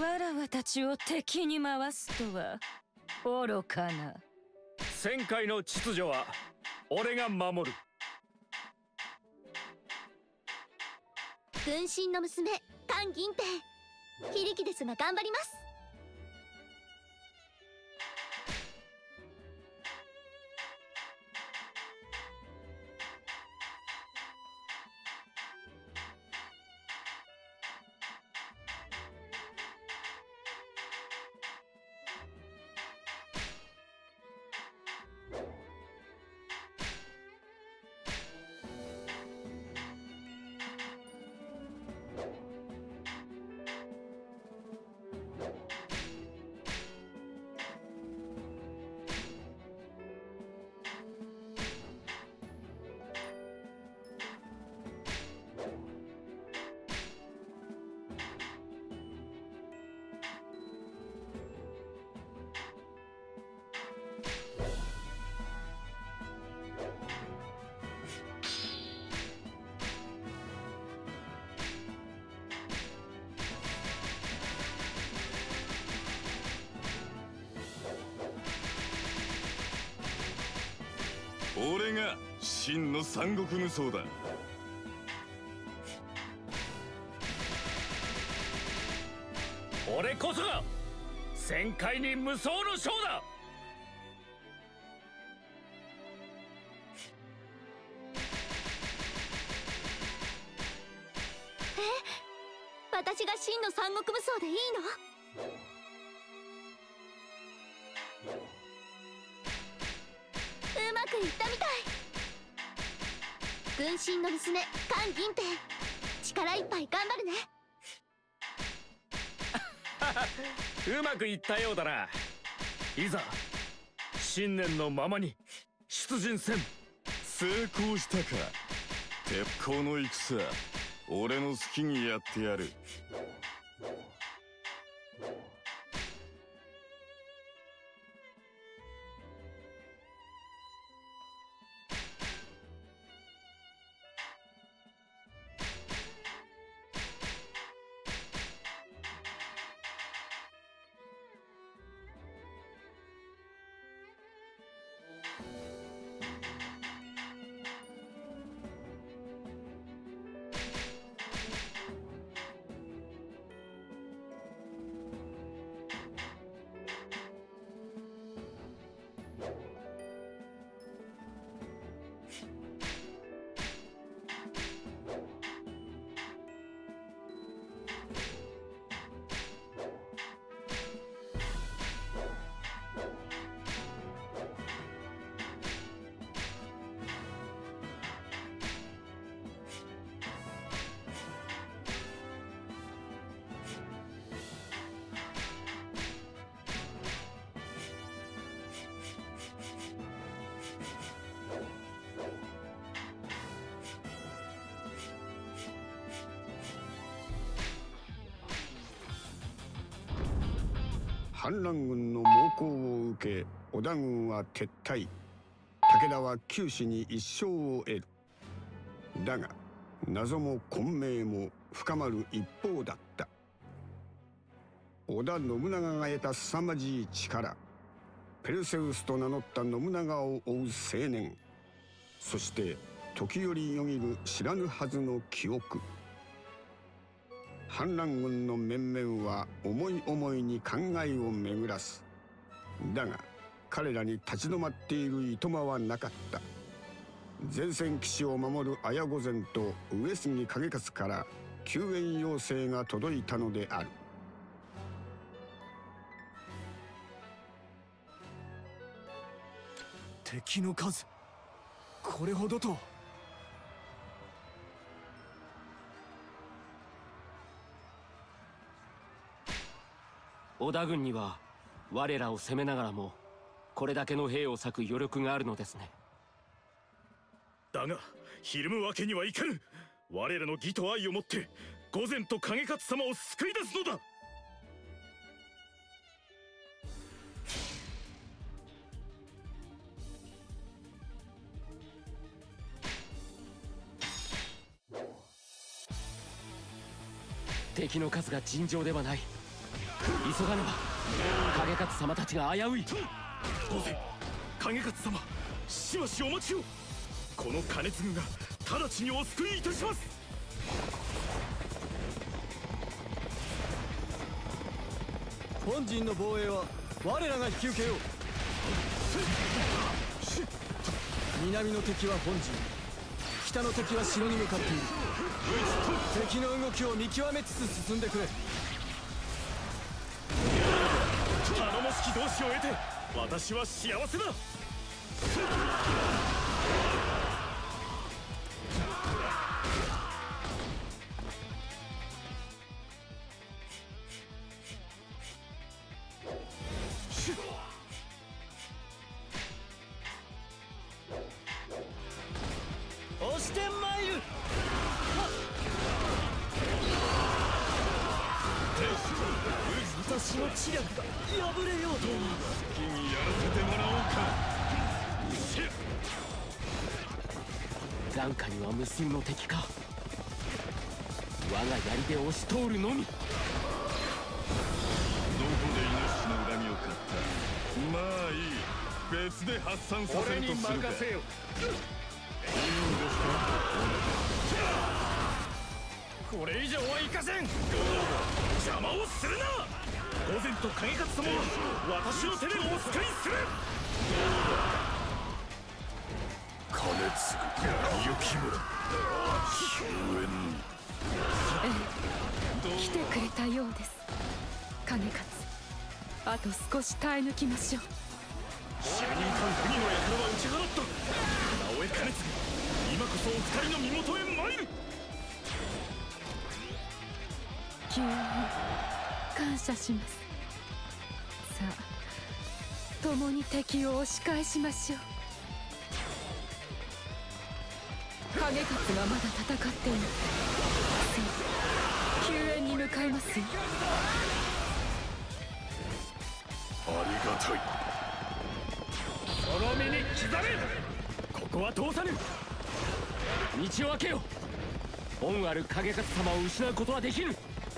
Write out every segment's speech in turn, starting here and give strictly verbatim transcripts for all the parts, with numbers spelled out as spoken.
わらわたちを敵に回すとは愚かな。 旋回の秩序は俺が守る。 軍神の娘関銀平、非力ですが頑張ります。 俺が真の三国無双だ。 俺こそが旋回に無双の将だ。 え、私が真の三国無双でいいの？うまくいったみたい。軍神の娘関銀平、力いっぱい頑張るね。 うまくいったようだな。いざ信念のままに出陣せん。 成功したか。鉄砲の戦、俺の好きにやってやる。 反乱軍の猛攻を受け、織田軍は撤退。武田は九死に一生を得る。だが謎も混迷も深まる一方だった。織田信長が得た凄まじい力、ペルセウスと名乗った信長を追う青年、そして時折よぎる知らぬはずの記憶。反乱軍の面々は思い思いに考えを巡らす。だが彼らに立ち止まっているいとまはなかった。前線騎士を守る綾御前と上杉景勝から救援要請が届いたのである。 敵の数これほどと。 織田軍には我らを攻めながらもこれだけの兵を割く余力があるのですね。 だがひるむわけにはいかぬ。我らの義と愛をもって御前と景勝様を救い出すのだ。 敵の数が尋常ではない。 急がねば影勝様たちが危うい。 御前、影勝様、しばしお待ちを。この金継が直ちにお救いいたします。 本陣の防衛は我らが引き受けよう。南の敵は本陣、北の敵は城に向かっている。敵の動きを見極めつつ進んでくれ。 頼もしき同志を得て私は幸せだ。 押してまいる。私の知略が破れようと。 好きにやらせてもらおうか。 眼下には無数の敵か。我が槍で押し通るのみ。 どこでイノシシの恨みを買った。まあいい、別で発散させるとするか。 俺に任せよ。これ以上はいかせん。邪魔をするな。御前と影勝様は私の手でお救いする。金継ぐ雪村救援に。 ええ、来てくれたようです。影勝、あと少し耐え抜きましょう。 就任官国の輩は打ち払った。直江兼継、今こそお二人の身元へ参る。 救援感謝します。さあ、共に敵を押し返しましょう。影勝がまだ戦っている。そう、救援に向かいますよ。 ありがたい。その身に刻め。ここは通さぬ。 道を開けよ。恩ある影勝様を失うことはできぬ。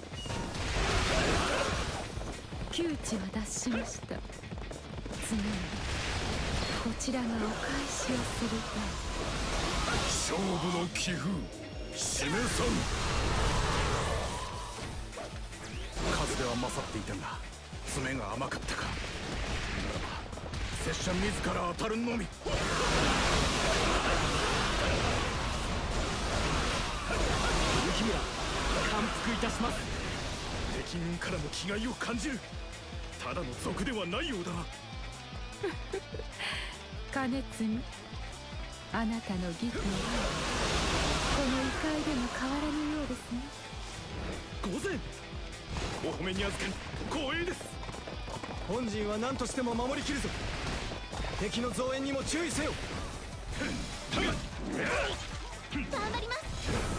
窮地は脱しました。次にこちらがお返しをする勝負の棋風示さん。数では勝っていたが詰めが甘かったか。ならば拙者自ら当たるのみ。 雪村、感服いたします。 敵軍からも気概を感じる。ただの賊ではないようだな。 金継、あなたの義と愛、この異界でも変わらぬようですね。 御前、お褒めに預かり光栄です。 本陣は何としても守りきるぞ。敵の増援にも注意せよ。 頑張ります。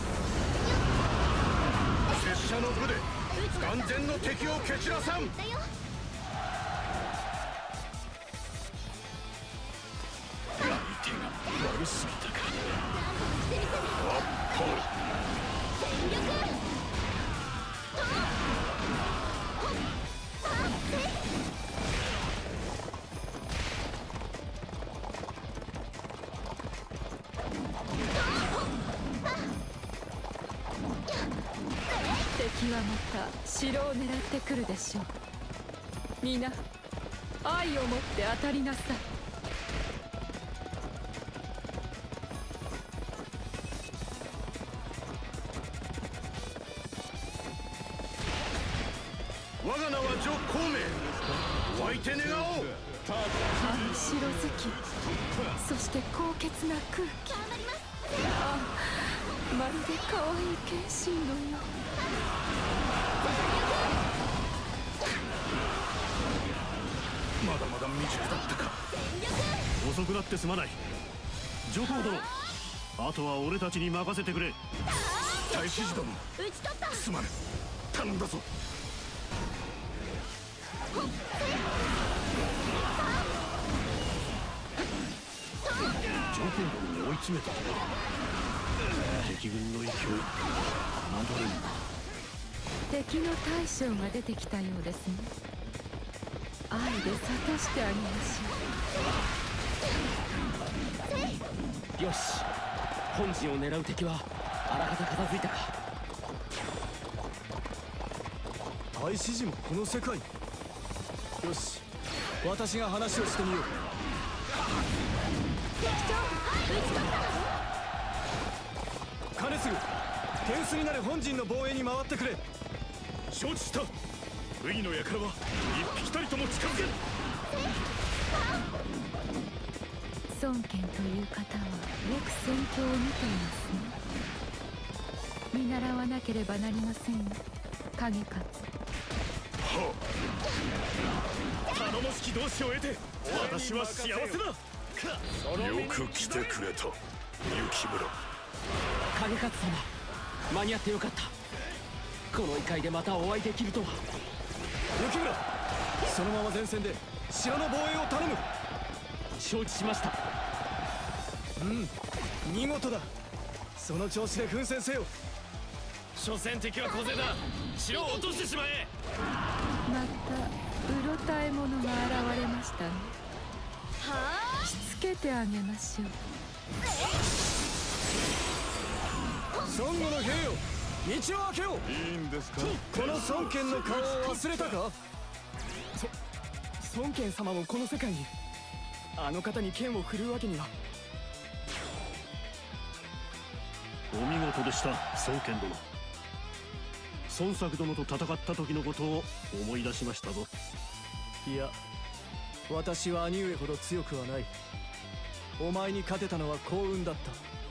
拙者の部で眼前の敵を蹴散らさん。 だよ。 相手が悪すぎたか。 してみせる。 あっぱ全力。 敵はまた城を狙ってくるでしょう。皆、愛を持って当たりなさい。 我が名は徐孔明。湧いて願おう。 あの城好き、そして高潔な空気。 頑張ります。 あ、まるで可愛い剣心のよう。 まだまだ未熟だったか。遅くなってすまない。徐孔殿、あとは俺たちに任せてくれ。大指示殿、 打ち取った。 すまぬ。頼んだぞ。徐孔殿に追い詰めた。敵軍の勢い侮れぬ。 敵の大将が出てきたようですね。 諭してあげましょう。 よし、本陣を狙う敵はあらかた片付いたか。 大使寺もこの世界。よし、私が話をしてみよう。 敵将討ち取った。 金継手薄になる本陣の防衛に回ってくれ。 承知した。ウギの輩は一匹たりとも近づけ。 孫権という方はよく戦況を見ていますね。見習わなければなりませんよ、影勝。 頼もしき同志を得て私は幸せだ。よく来てくれた、雪村。 影勝様、間に合ってよかった。この異界でまたお会いできるとは。 雪村、そのまま前線で城の防衛を頼む。 承知しました。 うん、見事だ。その調子で奮戦せよ。 所詮敵は小勢だ。城を落としてしまえ。 またうろたえ者が現れましたね。 はあ、 しつけてあげましょう。 孫悟の兵よ、道を開けよう。 いいんですか。 この孫権の顔を忘れたか。 そ孫権様もこの世界に。あの方に剣を振るうわけには。 お見事でした、孫権殿。孫作殿と戦った時のことを思い出しましたぞ。 いや、私は兄上ほど強くはない。お前に勝てたのは幸運だった。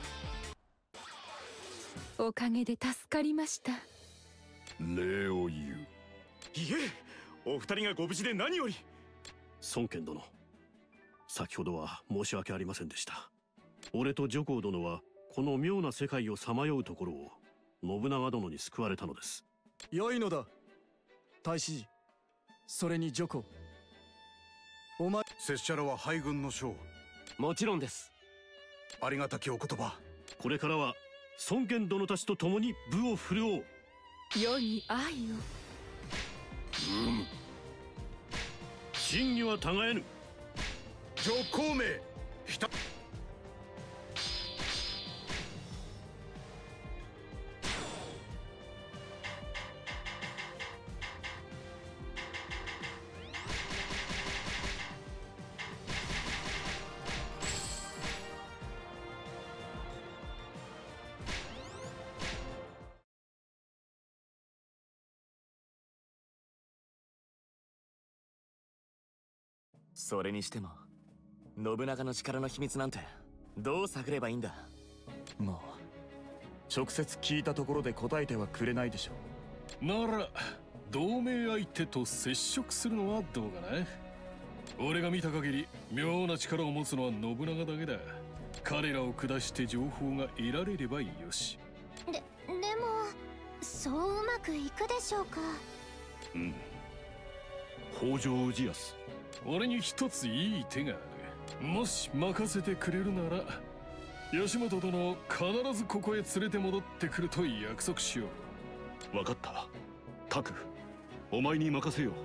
おかげで助かりました。 礼を言う。 いえ、お二人がご無事で何より。孫権殿、先ほどは申し訳ありませんでした。俺と女皇殿はこの妙な世界をさまようところを信長殿に救われたのです。 良いのだ、太子寺、それに女皇。お前、 拙者らは敗軍の将。 もちろんです。 ありがたきお言葉。 これからは孫権殿たちと共に武を振るおう。 世に愛を。 うん真偽は違えぬ。 上皇名ひた。 それにしても信長の力の秘密なんてどう探ればいいんだ。 まあ直接聞いたところで答えてはくれないでしょう。 なら同盟相手と接触するのはどうかな。俺が見た限り妙な力を持つのは信長だけだ。彼らを下して情報が得られればよし。 ででもそううまくいくでしょうか。 うん、北条氏康、 俺に一ついい手がある。もし任せてくれるなら吉本殿を必ずここへ連れて戻ってくると約束しよう。分かった。拓、お前に任せよう。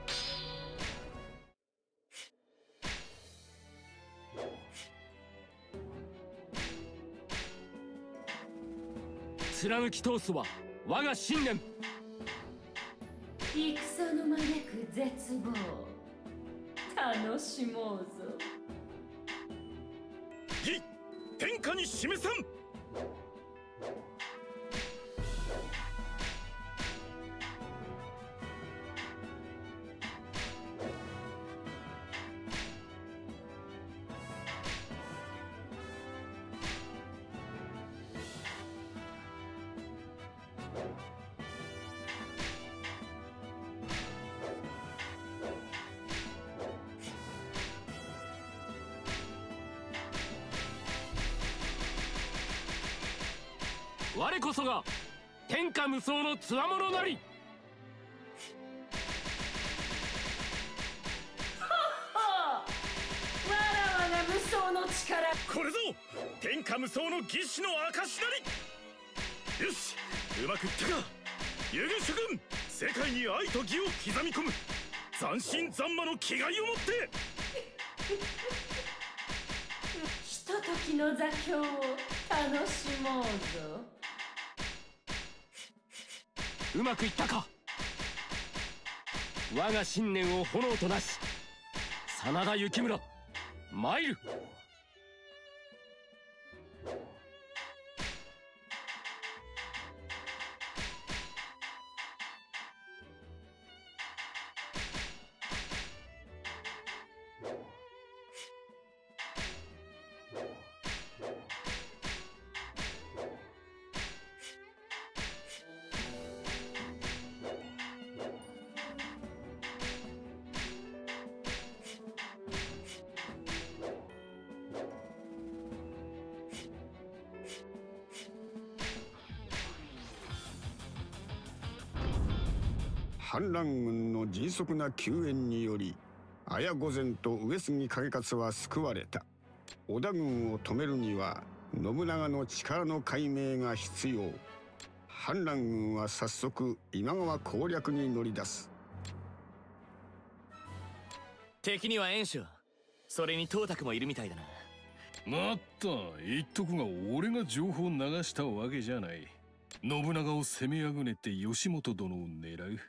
貫き通すは我が信念。 戦の招く絶望、楽しもうぞ。 義天下に示さん。 我こそが天下無双の強者なり。 わらわが無双の力。 これぞ天下無双の義士の証なり。よし、うまくいったか。遊軍諸君、世界に愛と義を刻み込む。 斬新残魔の気概を持ってひとときの座興を楽しもうぞ。 うまくいったか。我が信念を炎となし、真田幸村参る。 反乱軍の迅速な救援により綾御前と上杉景勝は救われた。織田軍を止めるには信長の力の解明が必要。反乱軍は早速今川攻略に乗り出す。 敵には袁紹、それに董卓もいるみたいだな。 まった言っとくが、俺が情報を流したわけじゃない。信長を攻めあぐねて義元殿を狙う。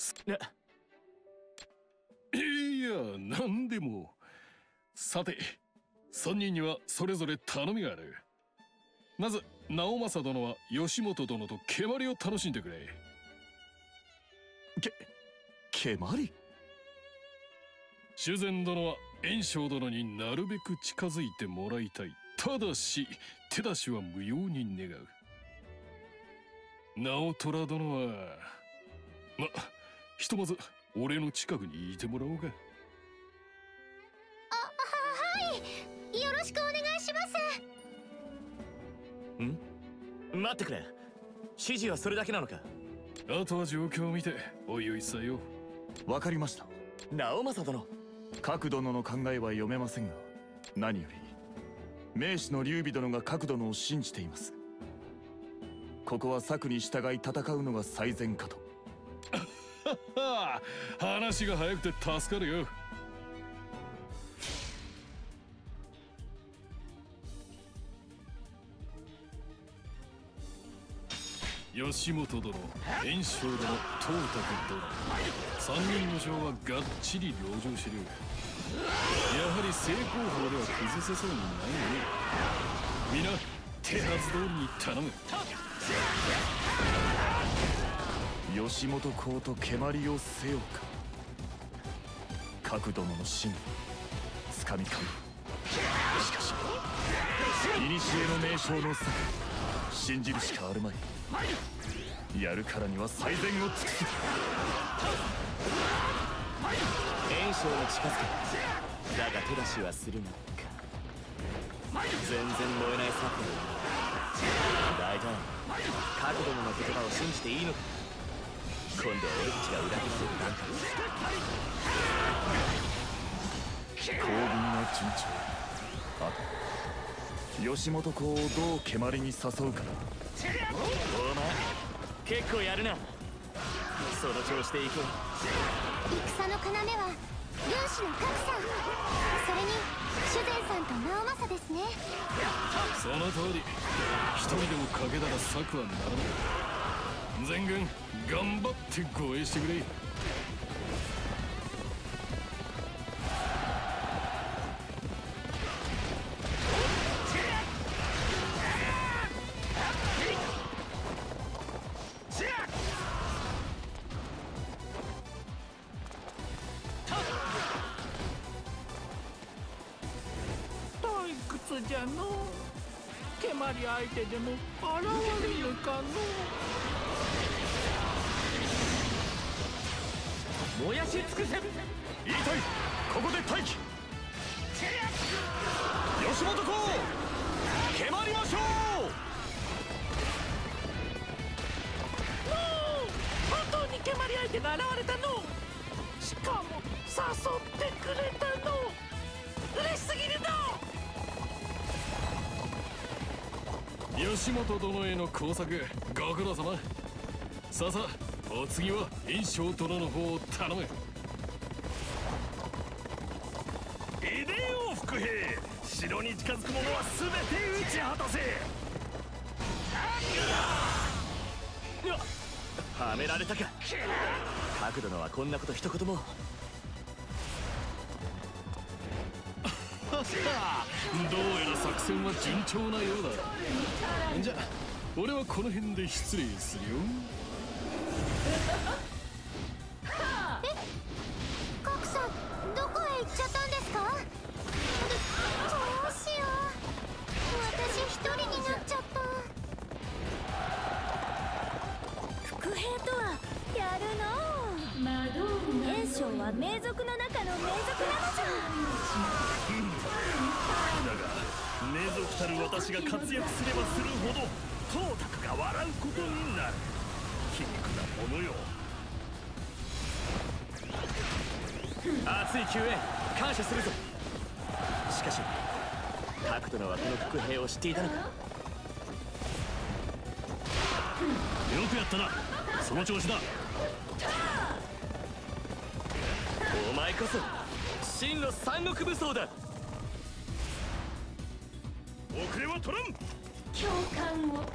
いや、なんでも。さて、三人にはそれぞれ頼みがある。まず直政殿は義元殿と蹴鞠を楽しんでくれ。 け蹴鞠？ 修善殿は袁紹殿になるべく近づいてもらいたい。ただし手出しは無用に願う。直虎殿はま、ひとまず俺の近くにいてもらおうか。 あ、は、はい、よろしくお願いします。 ん？待ってくれ。指示はそれだけなのか？ あとは状況を見ておいおいさよ。 わかりました。直政殿、角殿の考えは読めませんが、何より名士の劉備殿が角殿を信じています。ここは策に従い戦うのが最善かと。 話が早くて助かるよ。義元殿、袁紹殿、董卓殿、三人の将はがっちり籠城してる。やはり正攻法では崩せそうにないね。皆手はず通りに頼む。 義元公と蹴鞠をせようか。角殿の真つかみかむ。しかし古の名将の策、信じるしかあるまい。やるからには最善を尽くす。袁紹に近づけ。だが手出しはするのか。全然燃えない策だ。大体角殿の言葉を信じていいのか。今度は俺たちが裏切ってる段階。巧敏な順調。あと義元公をどう蹴鞠に誘うかな。お前結構やるな。その調子でいけ。 戦の要は軍師の格さん、それに修善さんと直政ですね。 その通り。一人でも欠けたら策はならない。全軍頑張って護衛してくれ。 退屈じゃの。蹴鞠相手でも現れぬかの。 燃やし尽くせ。言いたい。ここで待機。義元公、蹴鞠ましょう。 のう、本当に蹴鞠相手が現れたの。しかも誘ってくれたの。嬉しすぎるの。 義元殿への工作ご苦労様。さあさあ、お次は袁紹殿の方を頼む。 いでよ伏兵、城に近づく者は全て討ち果たせ。 はめられたか。角殿はこんなこと一言も。 どうやら作戦は順調なようだ。じゃ俺はこの辺で失礼するよ。 え、カクさんどこへ行っちゃったんですか？ど、どうしよう、私一人になっちゃった。 伏兵とはやるの。袁紹は名族の中の名族なのじゃ。 だが名族たる私が活躍すればするほど董卓が笑うことになる。皮肉なものよ。 熱い救援感謝するぞ。しかし角殿はこの伏兵を知っていたのか。よくやったな、その調子だ。 お前こそ真の三国武装だ。 遅れは取らん。 共感を。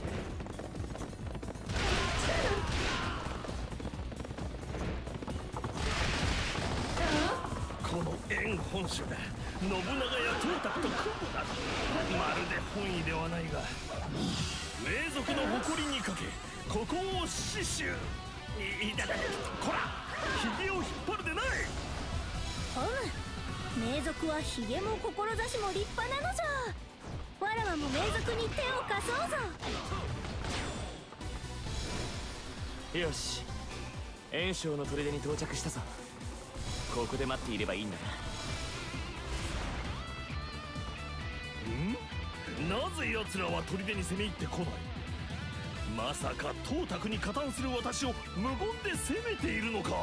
この縁本主が信長や董卓と組むなどまるで本意ではないが、名族の誇りにかけここを死守。いだだこら、ひげを引っ張るでない。 うむ、名族はひげも志も立派なのじゃ。わらわも名族に手を貸そうぞ。 よし、袁紹の砦に到着したぞ。ここで待っていればいいんだな。ん？なぜ奴らは砦に攻め入ってこない？まさか董卓に加担する私を無言で攻めているのか？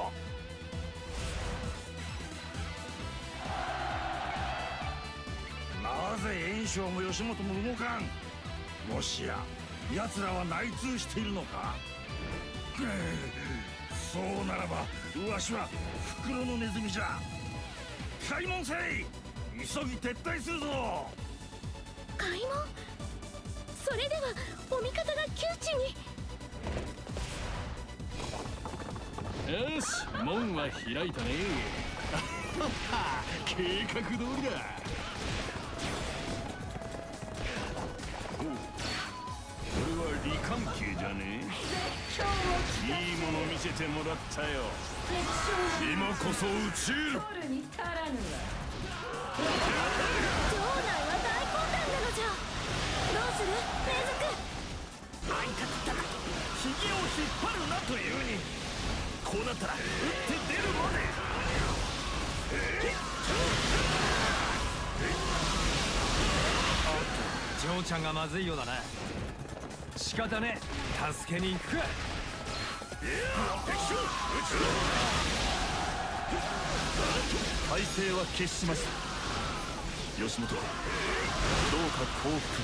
なぜ袁紹も義元も動かん？もしや奴らは内通しているのか？そうならばわしは袋のネズミじゃ。開門せい！急ぎ撤退するぞ。 開門？それではお味方が窮地に。よし、門は開いたね。計画通りだ。 これは李関係じゃねえ。いいもの見せてもらったよ。今こそ討ち入る。 取るに足らぬわ。 城内は大混乱なのじゃ。どうする名族？ あいたったか、ひげを引っ張るなというに。こうなったら打って出るまで。 おっと、嬢ちゃんがまずいようだな。仕方ねえ、助けに行くか。 体制は決しました。義元、どうか降伏。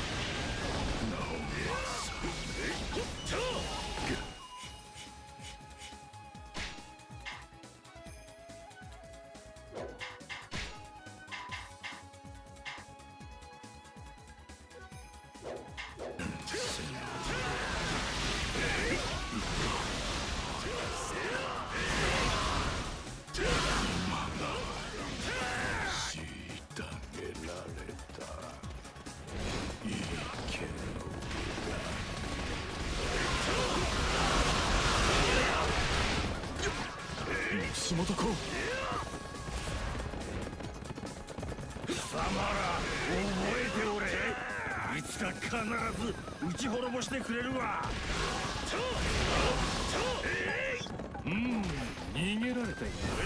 吉本公。 貴様ら覚えておれ。いつか必ず撃ち滅ぼしてくれるわ。 うん、逃げられたよ。ここでトライで起き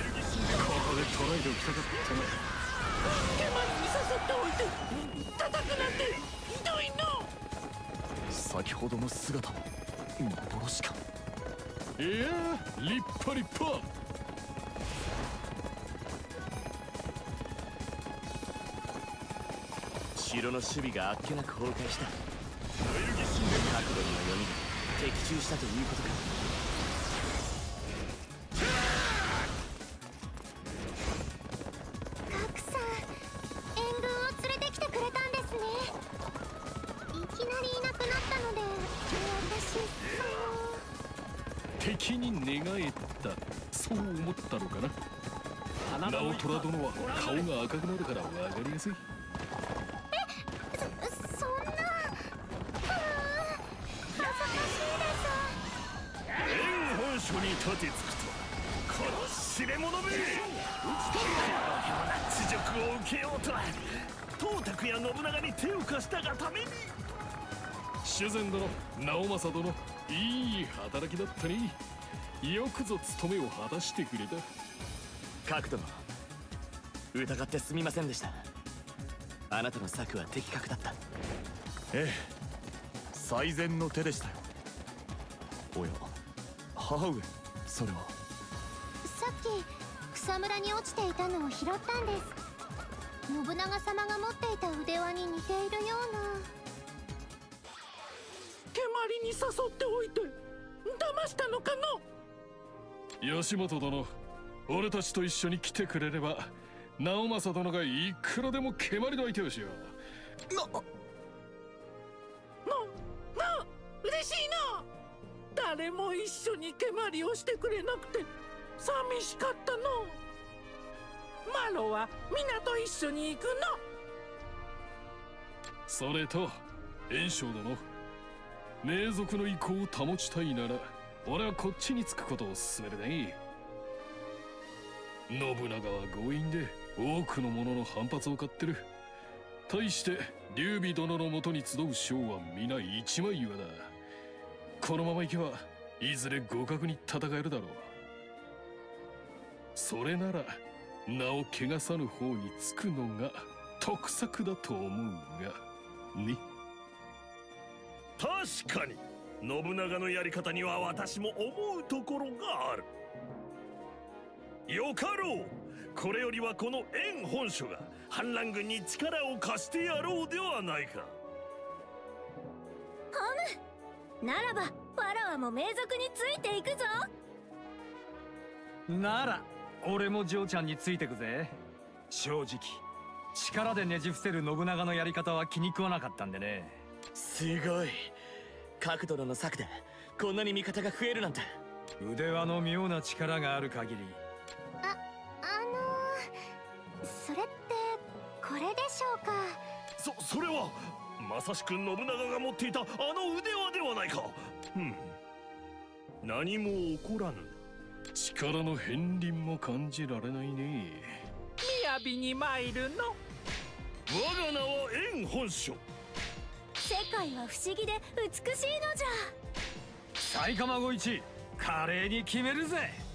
たかったな。 手前に刺さっておいて叩くなんてひどいの。 先ほどの姿は幻か。 いやー、立派立派。 城の守備があっけなく崩壊した。角度には読み的中したということか。 カクさんったそう思ったのかな。直虎殿は顔が赤くなるから分かりやすい。 え、そ、そんな。はあ、恥ずかしいです。 縁本所に立てつくとこの知れ者め、このような恥辱を受けようとは董卓や信長に手を貸したがために。 修善殿、直政殿、いい働きだったね。よくぞ務めを果たしてくれた。 角殿、疑ってすみませんでした。あなたの策は的確だった。 ええ、最善の手でしたよ。おや、母上、それは。 さっき草むらに落ちていたのを拾ったんです。信長様が持っていた腕輪に似ているような。 蹴鞠に誘っておいて騙したのかの。 義元殿、俺たちと一緒に来てくれれば直政殿がいくらでも蹴鞠の相手をしよう。 な、な、な、嬉しいな。誰も一緒に蹴鞠をしてくれなくて寂しかったの。マロは皆と一緒に行くの。 それと袁紹殿、名族の意向を保ちたいなら俺はこっちにつくことを勧めるね。信長は強引で多くの者の反発を買ってる。対して劉備殿のもとに集う将は皆一枚岩だ。このままいけばいずれ互角に戦えるだろう。それなら名を汚さぬ方につくのが得策だと思うがね。 確かに信長のやり方には私も思うところがある。よかろう。これよりはこの袁本所が反乱軍に力を貸してやろうではないか。 ホムならばわらわも名族についていくぞ。 なら俺も嬢ちゃんについてくぜ。正直力でねじ伏せる信長のやり方は気に食わなかったんでね。 すごい。角殿の策でこんなに味方が増えるなんて。 腕輪の妙な力がある限り。 あ、あのー、それってこれでしょうか。 そ、それはまさしく信長が持っていたあの腕輪ではないか。うん、何も起こらぬ。 力の片鱗も感じられないね。 雅に参るの。 我が名は袁本所。 世界は不思議で美しいのじゃ。 埼玉ご一華麗に決めるぜ。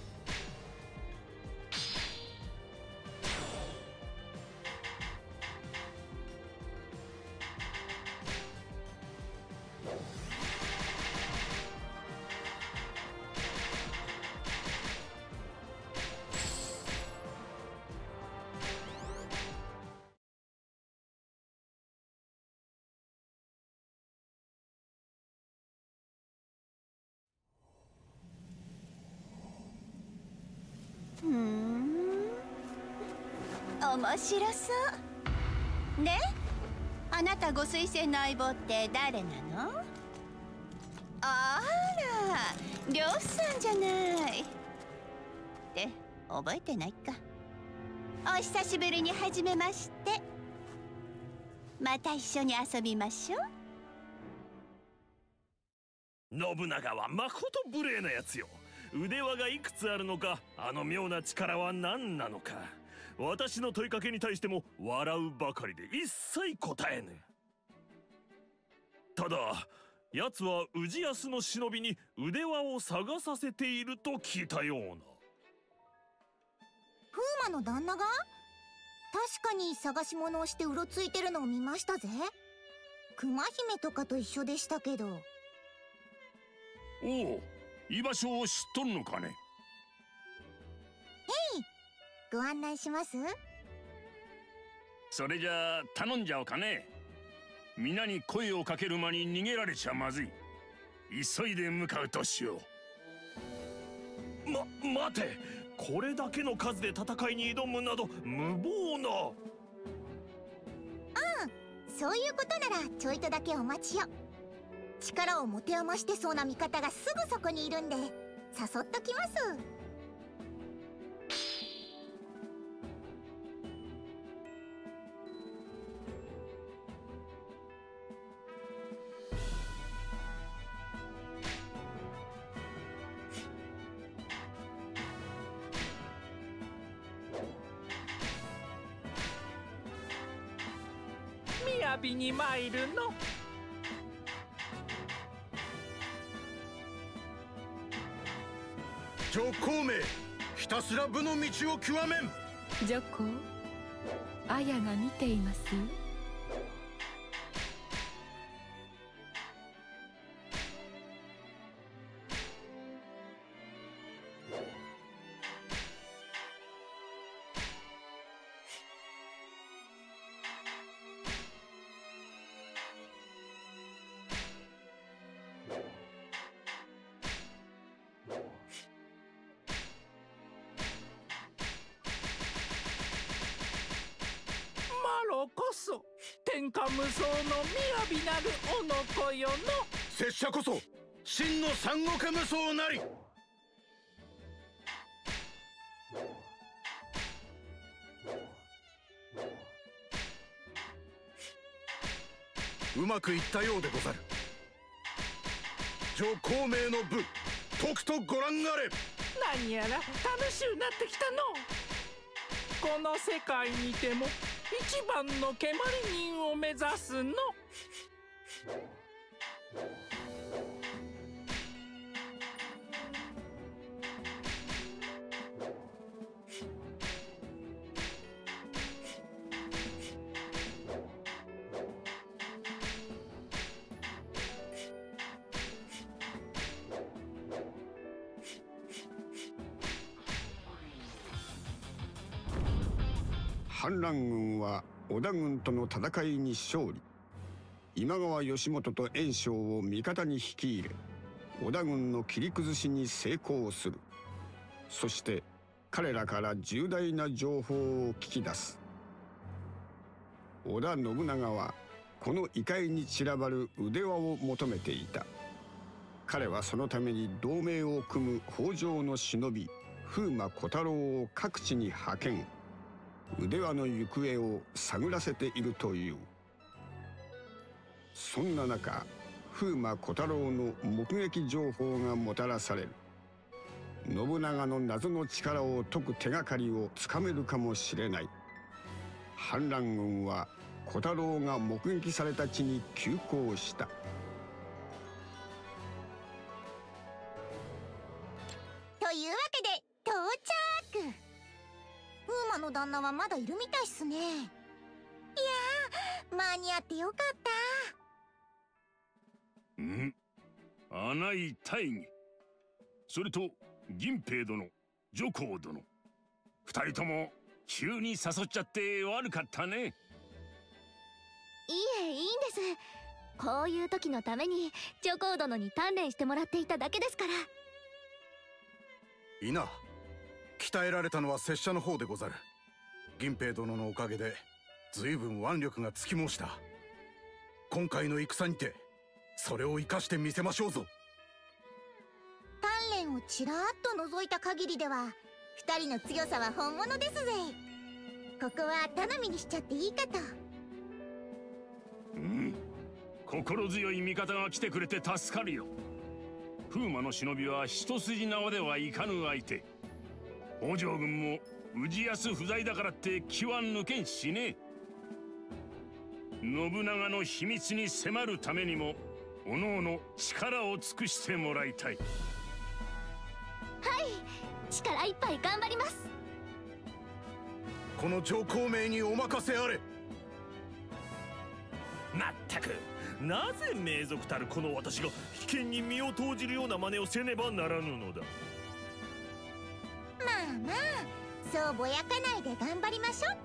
ふん、面白そうで、あなたご推薦の相棒って誰なの？あら、りょうさんじゃない。って覚えてないか。お久しぶりに始めまして。また一緒に遊びましょう。 信長はまこと無礼なやつよ。腕輪がいくつあるのか、あの妙な力は何なのか、私の問いかけに対しても笑うばかりで一切答えぬ。ただ奴は氏康の忍びに腕輪を探させていると聞いたような。 風魔の旦那が？確かに探し物をしてうろついてるのを見ましたぜ。熊姫とかと一緒でしたけど。 おお、居場所を知っとんのかね。へい、 ご案内します。 それじゃあ頼んじゃおうかね。皆に声をかける間に逃げられちゃまずい。急いで向かうとしよう。ま、待て、これだけの数で戦いに挑むなど無謀な。 うん、そういうことならちょいとだけお待ちよ。力を持て余してそうな味方がすぐそこにいるんで誘っときます。 雅に参るの。 上皇名、ひたすら武の道を極めん。 女皇、綾が見ていますよ。 天下無双の雅なるおの子よの。 拙者こそ真の三国無双なり。うまくいったようでござる。上皇名の武、とくとご覧あれ。 何やら楽しゅうなってきたの。この世界にても一番の蹴鞠人を目指すの。 反乱軍は織田軍との戦いに勝利。今川義元と袁紹を味方に引き入れ、織田軍の切り崩しに成功する。そして彼らから重大な情報を聞き出す。織田信長はこの異界に散らばる腕輪を求めていた。彼はそのために同盟を組む北条の忍び風魔小太郎を各地に派遣。腕輪の行方を探らせているという。そんな中、風魔小太郎の目撃情報がもたらされる。信長の謎の力を解く手がかりをつかめるかもしれない。反乱軍は小太郎が目撃された地に急行した。 というわけで到着。風魔の旦那はまだいるみたいっすね。いやー、間に合ってよかった。 ん？穴井大義、それと銀平殿、女皇殿、二人とも急に誘っちゃって悪かったね。 いえ、いいんです。こういう時のために女皇殿に鍛錬してもらっていただけですから。 いいな。鍛えられたのは拙者の方でござる。銀平殿のおかげで随分腕力がつき申した。今回の戦にてそれを生かしてみせましょうぞ。 鍛錬をちらっと覗いた限りでは二人の強さは本物ですぜ。ここは頼みにしちゃっていいかと。 うん、心強い味方が来てくれて助かるよ。風魔の忍びは一筋縄ではいかぬ相手。北条軍も氏康不在だからって気は抜けんしね。信長の秘密に迫るためにもおのおの力を尽くしてもらいたい。 はい、力いっぱい頑張ります。 この上皇名にお任せあれ。 まったく、なぜ名族たるこの私が危険に身を投じるような真似をせねばならぬのだ。 まあまあ、そうぼやかないで頑張りましょうって。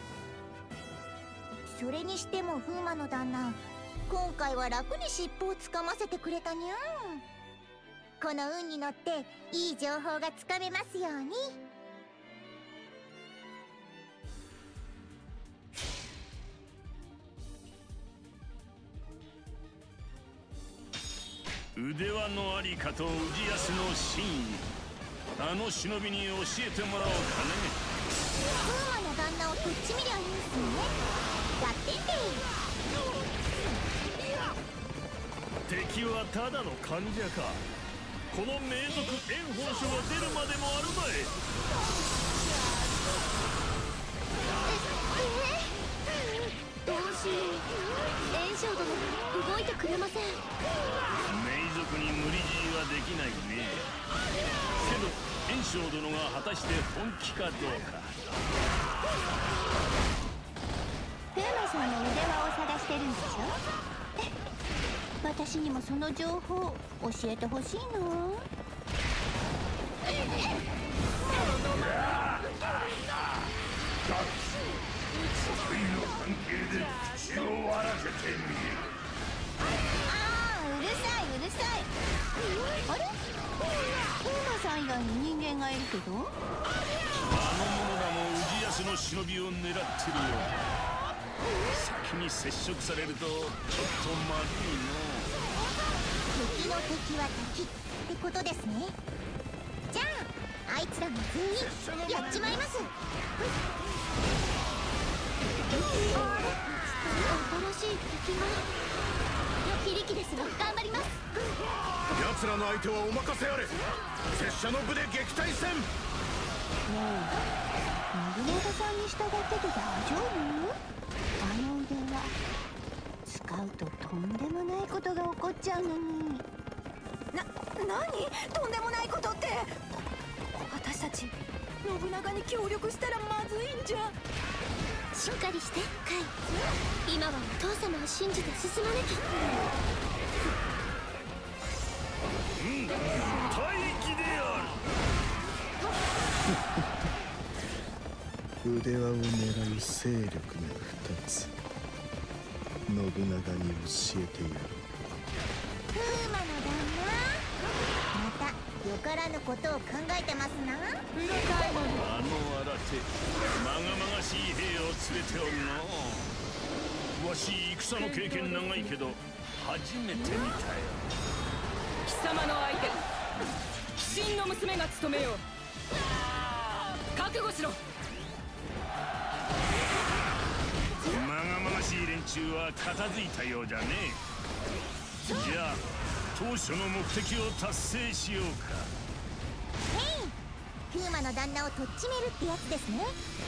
それにしても風魔の旦那、今回は楽に尻尾をつかませてくれたにゃん。この運に乗っていい情報がつかめますように。 腕輪のありかと氏康の真意、あの忍びに教えてもらおうかね。 風魔の旦那をこっち見りゃいいんすね。やってんで。 敵はただの患者か。この名族炎本書が出るまでもあるまい。 ええ、どうしよう。 せん。 名族に無理強いはできないね。けど炎章殿が果たして本気かどうか。 フーマさんの腕輪を探してるんでしょ。私にもその情報教えてほしいの。 得意の関係で口を割らせてみる。 ああ、うるさいうるさい。あれ、フーマさん以外に人間がいるけど、あの者らも氏康の忍びを狙ってるよ。先に接触されるとちょっとまずいの。 敵の敵は敵ってことですね。じゃああいつらも全員やっちまいます。新しい敵が良き力ですが頑張ります。 奴らの相手はお任せあれ。拙者の部で撃退戦。ねえ、信長さんに従ってて大丈夫？あの腕は使うととんでもないことが起こっちゃうのに。 な、何？とんでもないことって。私たち信長に協力したらまずいんじゃ。 しっかりしてカイ。今はお父様を信じて進まなきゃ。 うん、大気である。腕輪を狙う勢力が二つ。信長に教えてやる。 フーマの旦那、またよからぬことを考えてますな。 あの新手まがまがしい兵を連れておるの。わし戦の経験長いけど初めて見たよ。 貴様の相手鬼神の娘が務めよう。覚悟しろ。 まがまがしい連中は片付いたようじゃねえ。じゃあ当初の目的を達成しようか。 へい、フーマの旦那をとっちめるってやつですね。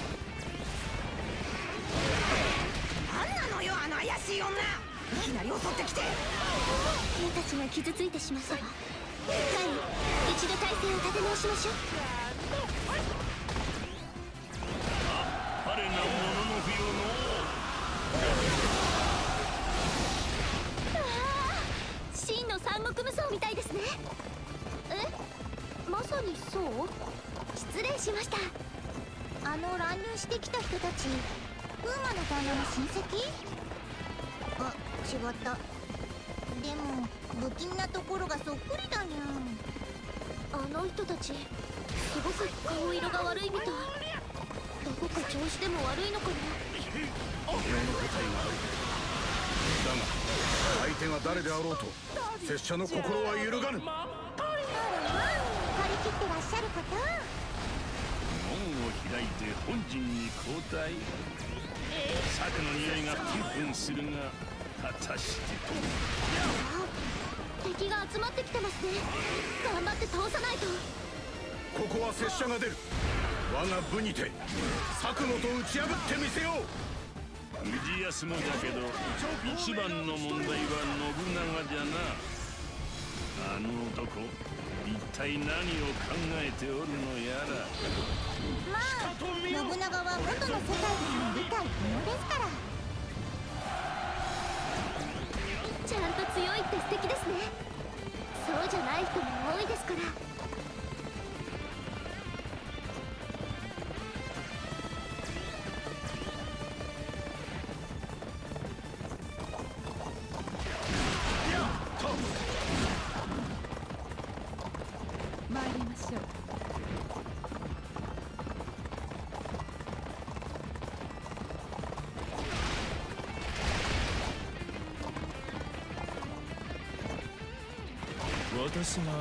何なのよあの怪しい女。いきなり襲ってきて。 兵たちが傷ついてしまったわ。カイ、一度体勢を立て直しましょう。 あ、彼なものの不要の。 真の三国無双みたいですね。え、まさにそう？失礼しました。あの乱入してきた人たち、フーマの旦那の親戚？あ、違った。でも不気味なところがそっくりだにゃん。あの人たちすごく顔色が悪いみたい。どこか調子でも悪いのかな。 世の舞台があるだが相手が誰であろうと拙者の心は揺るがぬ。 あらまあ、張り切ってらっしゃる方。 門を開いて本陣に交代。策の匂いがプンプンするが果たして。 敵が集まってきてますね。頑張って倒さないと。 ここは拙者が出る。我が部にて策のと打ち破ってみせよう。 氏康もだけど一番の問題は信長じゃな。あの男一体何を考えておるのやら。 まあ信長は元の世界での理解不能ですから。ちゃんと強いって素敵ですね。そうじゃない人も多いですから。 参りましょう。 私が相手で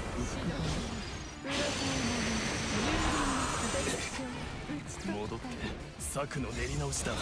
戻って策の練り直しだ。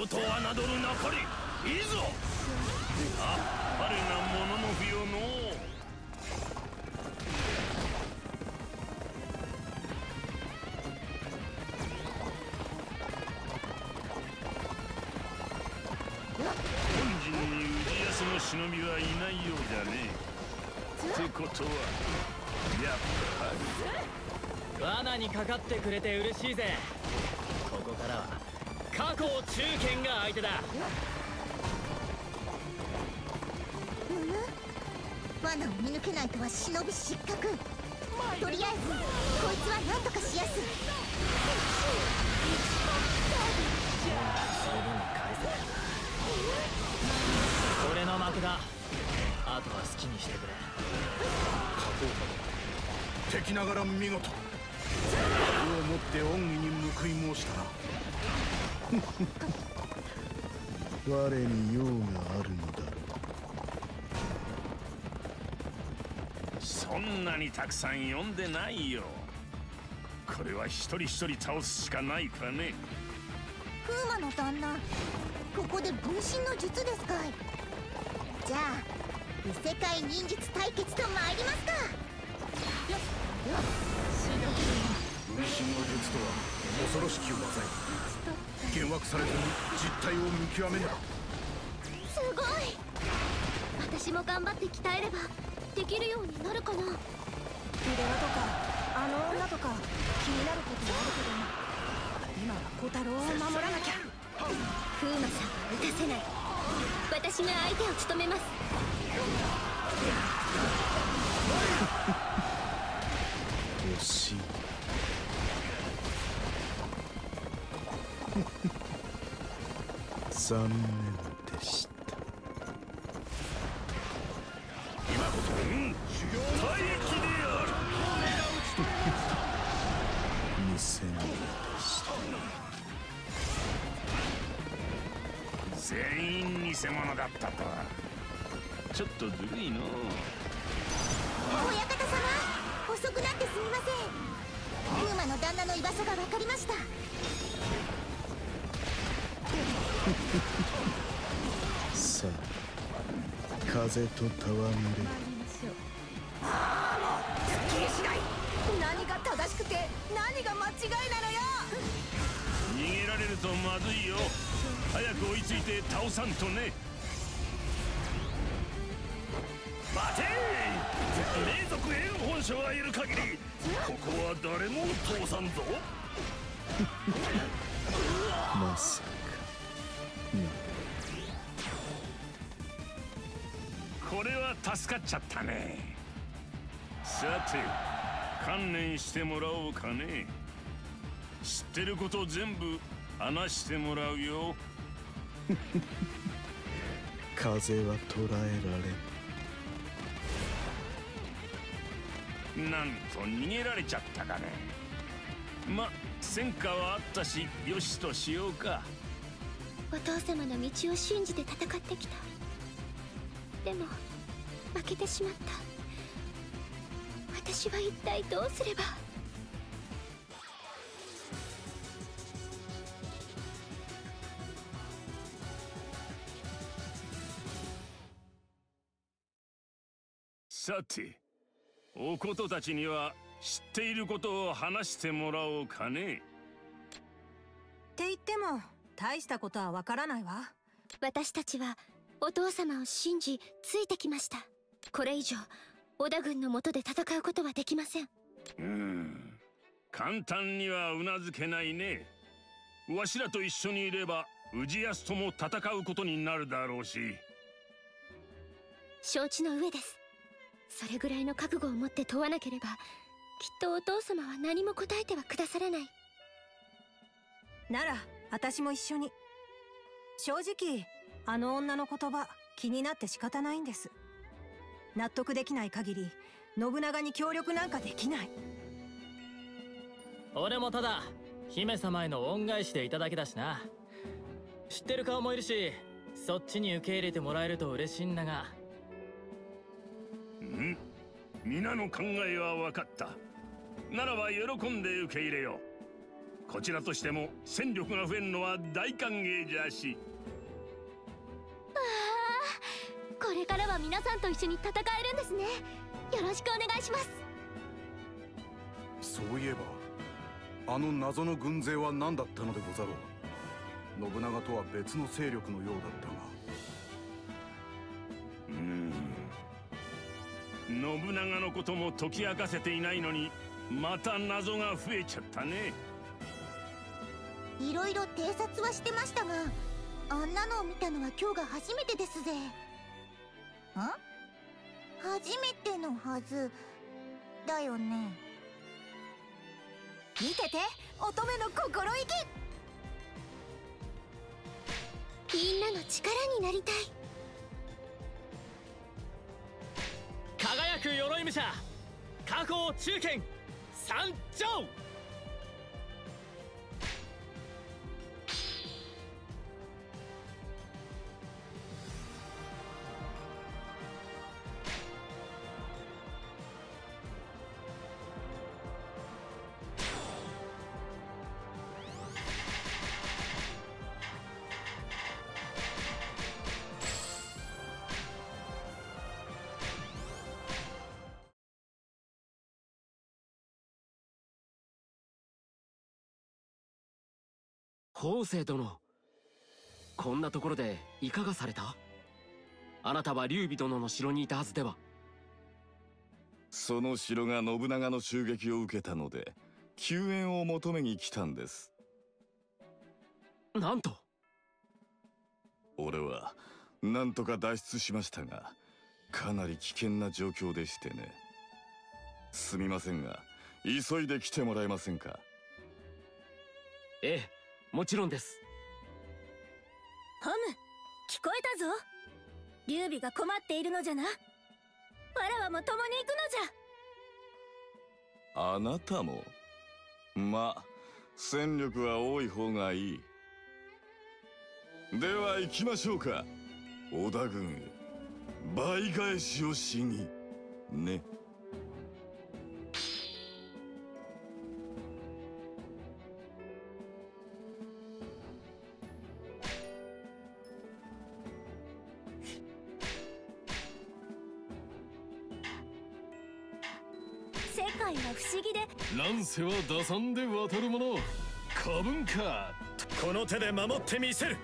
と侮るなかれ。いいぞ。あっぱれなものの不要の。本陣に氏康の忍びはいないようだね。ってことはやっぱり罠にかかってくれて嬉しいぜ。ここからは過去を中堅が相手だ。 むむ罠を見抜けないとは忍び失格。とりあえずこいつは何とかしやす。 俺の負けだ。あとは好きにしてくれ。 敵ながら見事。をもって恩義に報い申したな。 我に用があるのだろう。そんなにたくさん呼んでないよ。これは一人一人倒すしかないかね。 風魔の旦那、ここで分身の術ですかい。じゃあ異世界忍術対決と参りますか。よっよっ分身の術とは恐ろしき技よ。幻惑されずに実態を見極めねば。 すごい。私も頑張って鍛えればできるようになるかな。腕輪とかあの女とか気になることはあるけど、今は小太郎を守らなきゃ。風魔さんは打たせない。私が相手を務めます。 惜しい。残念でした。 今こそ、うん、修行の大気である。 偽物でした。 全員偽物だったとはちょっとずるいの。 親方様、遅くなってすみません。風魔の旦那の居場所が分かりました。 さあ、風と戯れ。 すっきりしない。何が正しくて何が間違いなのよ。 逃げられるとまずいよ。早く追いついて倒さんとね。待てー。霊族炎本書がいる限りここは誰も通さんぞ。 まさかこれは助かっちゃったね。さて観念してもらおうかね。知ってること全部話してもらうよ。 風は捉えられん。なんと逃げられちゃったかね。ま、戦果はあったしよしとしようか。 お父様の道を信じて戦ってきた。でも負けてしまった。私は一体どうすれば。 さておことたちには知っていることを話してもらおうかね。 って言っても大したことはわからないわ。 私たちはお父様を信じついてきました。これ以上織田軍の下で戦うことはできません。 うーん、簡単にはうなずけないね。わしらと一緒にいれば氏康とも戦うことになるだろうし。 承知の上です。それぐらいの覚悟を持って問わなければきっとお父様は何も答えてはくださらない。 なら私も一緒に。正直あの女の言葉気になって仕方ないんです。納得できない限り信長に協力なんかできない。 俺もただ姫様への恩返しでいただけだしな。知ってる顔もいるしそっちに受け入れてもらえると嬉しいんだが。 ん？皆の考えは分かった。ならば喜んで受け入れよう。 こちらとしても戦力が増えるのは大歓迎じゃし。 ああ、これからは皆さんと一緒に戦えるんですね。よろしくお願いします。 そういえばあの謎の軍勢は何だったのでござろう。信長とは別の勢力のようだったが。 うーん、信長のことも解き明かせていないのにまた謎が増えちゃったね。 いろいろ偵察はしてましたが、あんなのを見たのは今日が初めてですぜ。ん？初めてのはずだよね。 見てて、乙女の心意気。 みんなの力になりたい。 輝く鎧武者、加工中堅参上。 法政殿、こんなところでいかがされた？あなたは劉備殿の城にいたはずでは。 その城が信長の襲撃を受けたので救援を求めに来たんです。 なんと。 俺はなんとか脱出しましたが、かなり危険な状況でしてね。すみませんが急いで来てもらえませんか？ ええ、もちろんです。 ホム、聞こえたぞ。劉備が困っているのじゃな。わらわも共に行くのじゃ。 あなたも？ま、戦力は多い方がいい。では行きましょうか、織田軍へ倍返しをしにね。 世界は不思議で、 乱世は打算で渡るもの。過分か。 この手で守ってみせる。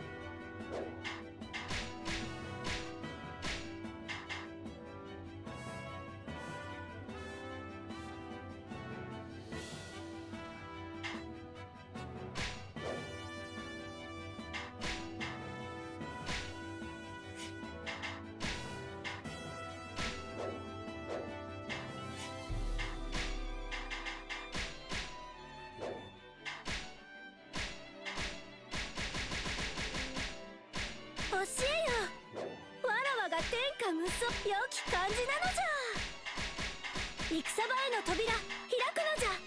教えよ。わらわが天下無双、良き感じなのじゃ。戦場への扉開くのじゃ。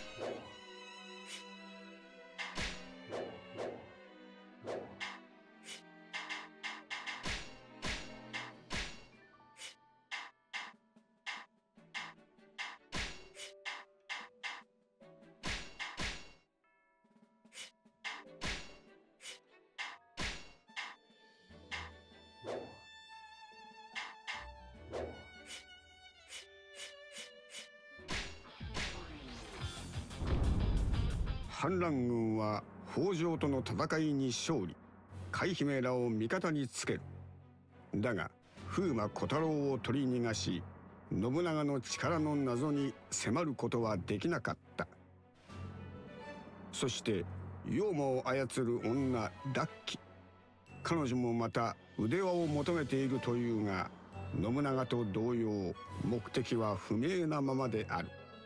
反乱軍は北条との戦いに勝利、海姫らを味方につける。だが風魔小太郎を取り逃がし、信長の力の謎に迫ることはできなかった。そして妖魔を操る女ダッキ、彼女もまた腕輪を求めているというが、信長と同様目的は不明なままである。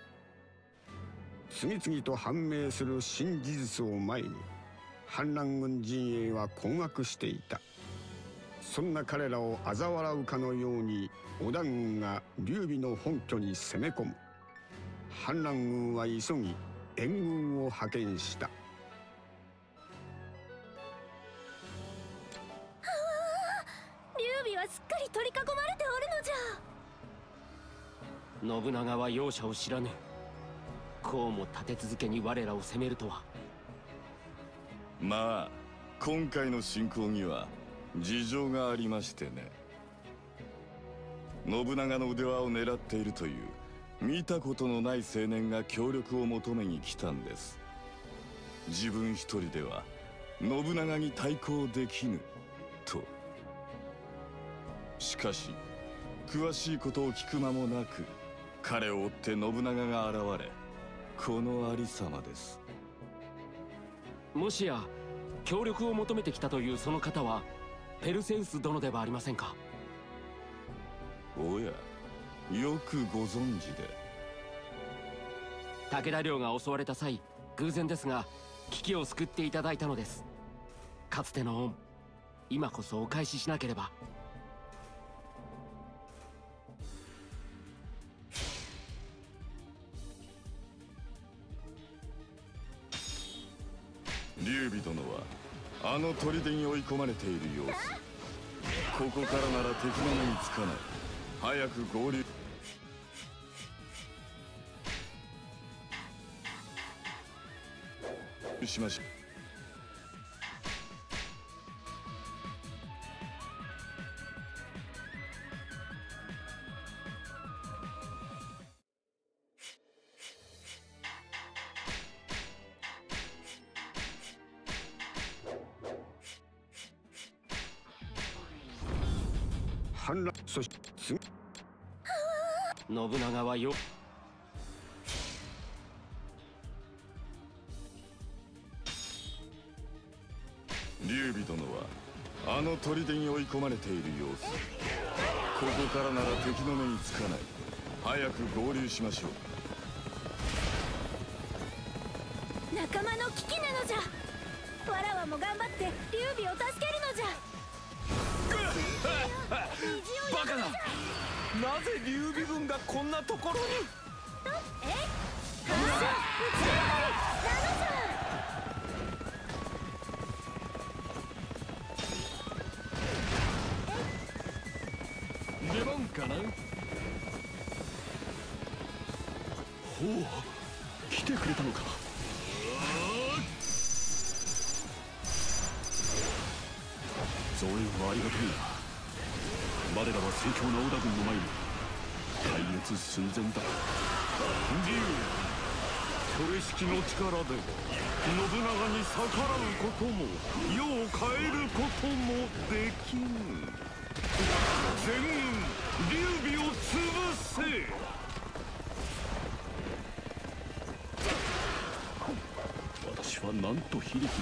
次々と判明する新事実を前に、反乱軍陣営は困惑していた。そんな彼らを嘲笑うかのように織田軍が劉備の本拠に攻め込む。反乱軍は急ぎ援軍を派遣した。 劉備はすっかり取り囲まれておるのじゃ。 信長は容赦を知らぬ。こうも立て続けに我らを攻めるとは。 まあ今回の進行には事情がありましてね。信長の腕輪を狙っているという見たことのない青年が協力を求めに来たんです。自分一人では信長に対抗できぬと。しかし詳しいことを聞く間もなく彼を追って信長が現れ、このありさまです。 もしや協力を求めてきたというその方はペルセウス殿ではありませんか？ おや、よくご存知で。 武田領が襲われた際、偶然ですが危機を救っていただいたのです。かつての恩、今こそお返ししなければ。 劉備殿はあの砦に追い込まれている様子。ここからなら敵の目につかない。早く合流しましょう。 反乱、そして次信長はよ劉備殿はあの砦に追い込まれている様子。ここからなら敵の目につかない。早く合流しましょう。仲間の危機なのじゃ。わらわも頑張って劉備を助けるのじゃ。 バカだ。なぜ劉備軍がこんなところに。 えっ、うちなのじゃ。 出番かな。ほう、来てくれたのか。増援はありがたいが、我らは盛況な織田軍の前に壊滅寸前だ。 劉取引の力で信長に逆らうことも世を変えることもできぬ。全軍劉備を潰せ。 私はなんと非力なのか。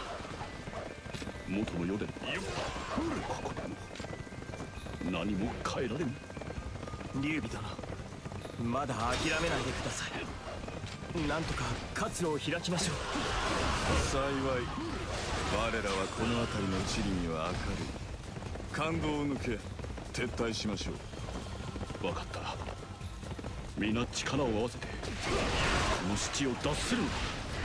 元の世でここでも何も変えられん。 劉備殿、まだ諦めないでください。なんとか活路を開きましょう。 幸い我らはこの辺りの地理には明るい。感動を抜け撤退しましょう。分かった。皆力を合わせてこの七を脱するんだ。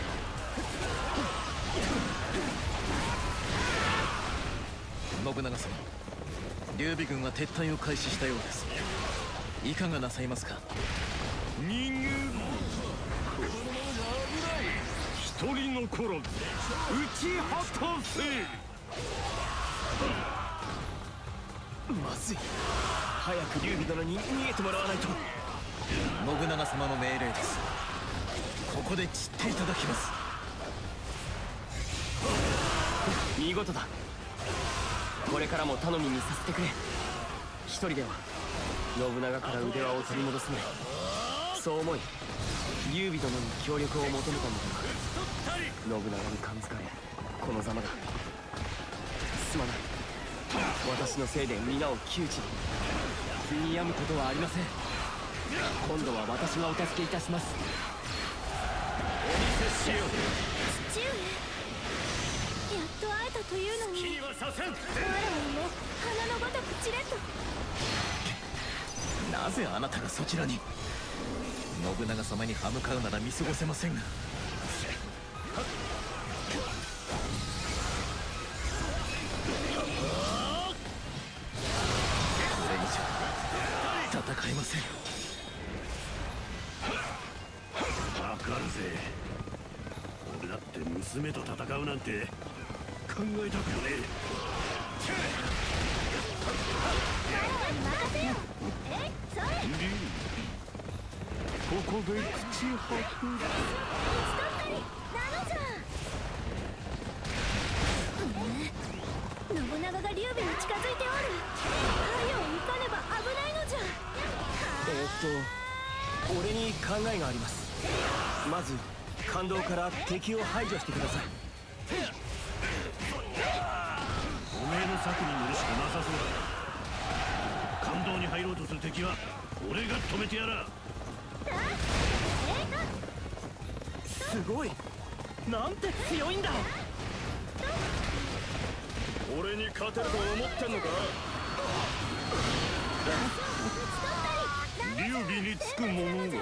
信長様、劉備軍は撤退を開始したようです。いかがなさいますか。 逃げる。一人残らず打ち果たせ。 まずい。早く劉備殿に逃げてもらわないと。信長様の命令です。ここで散っていただきます。 見事だ。これからも頼みにさせてくれ。一人では信長から腕輪を取り戻せない。そう思い劉備殿に協力を求めたのだが、信長に感づかれこのざまだ。すまない。私のせいで皆を窮地に。気に病むことはありません。今度は私がお助けいたします。 お見せしよう。父上、やっと会えたというのに、我らにも花のごとく散れと。 なぜあなたがそちらに。信長様に歯向かうなら見過ごせませんが。これ以上戦えません。 かかるぜ。 だって娘と戦うなんて考えたくもねえ。ここで口吐く。 信長が劉備に近づいておる。早を行かねば危ないのじゃ。 えーっと俺に考えがあります。まず感動から敵を排除してください。 おめえの策に乗るしかなさそうだ。感動に入ろうとする敵は俺が止めてやら。 すごい、なんて強いんだ。 俺に勝てると思ってんのか。 劉備につく者はなでん入り。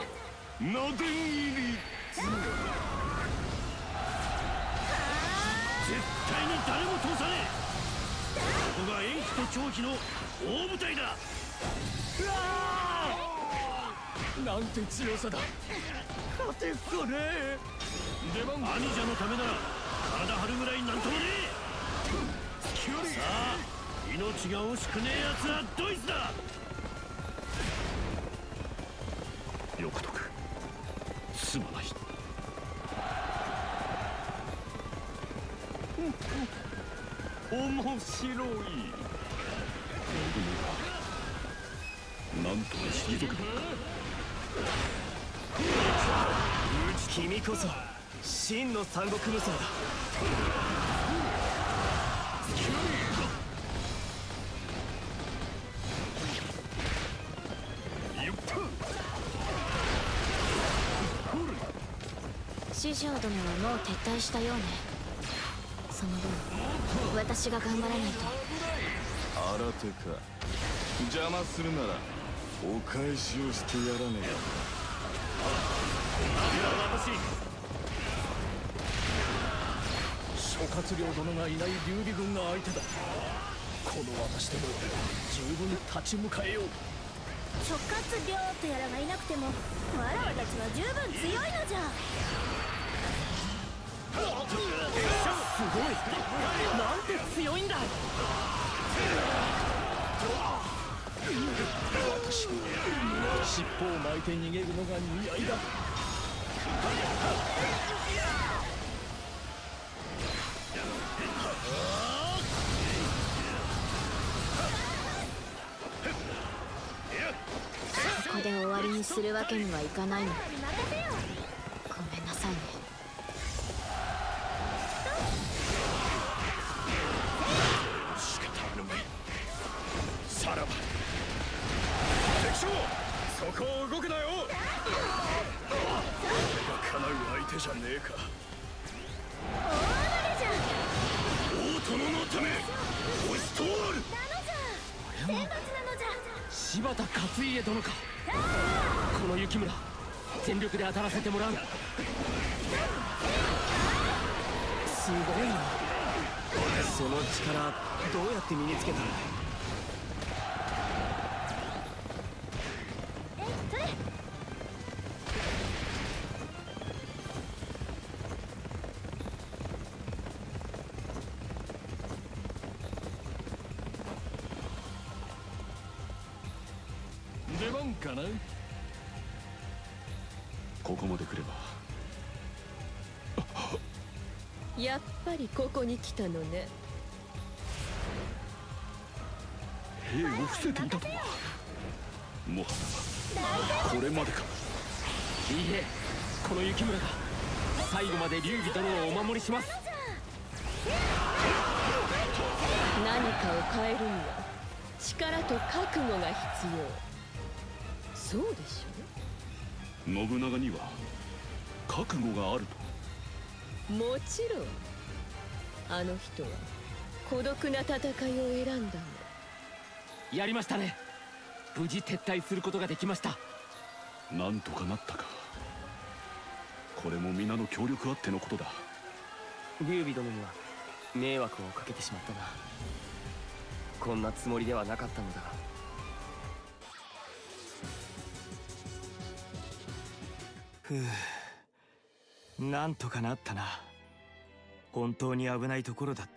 絶対に誰も通さねえ。ここが延期と長期の大舞台だ。 うわー、なんて強さだ。勝てっこねえ。 出番兄者のためなら体張るぐらいなんともねえ。さあ命が惜しくねえやつはドイツだ。よくとく。すまない。 面白い。なんとか退くのか。 君こそ真の三国無双だ。 師匠殿はもう撤退したようね。その分私が頑張らないと。 新手か。邪魔するならお返しをしてやらねえよ。 私諸葛亮殿がいない劉備軍が相手だ。この私でも十分立ち向かえよう。 諸葛亮とやらがいなくてもわらわたちは十分強いのじゃ。 すごい、なんて強いんだ。私尻尾を巻いて逃げるのが似合いだ。 ここで終わりにするわけにはいかないの。ごめんなさいね。 仕方あるまい。さらば敵将、そこを動くなよ。俺が叶う相手じゃねえか。大殿のため押し通る。 選抜なのじゃ。 柴田勝家殿か。この雪村全力で当たらせてもらう。 すごいな。その力どうやって身につけたんだ。 出番かな。 ここまで来れば。 やっぱりここに来たのね。 兵を伏せていたとは。もはやこれまでか。 いいえ、この雪村が最後まで劉備殿をお守りします。 何かを変えるには力と覚悟が必要。そうでしょ。 信長には覚悟があると。 もちろん。あの人は孤独な戦いを選んだの。 やりましたね。無事撤退することができました。 なんとかなったか。これも皆の協力あってのことだ。 劉備殿には迷惑をかけてしまったな。こんなつもりではなかったのだが。ふう、なんとかなったな。 本当に危ないところだった。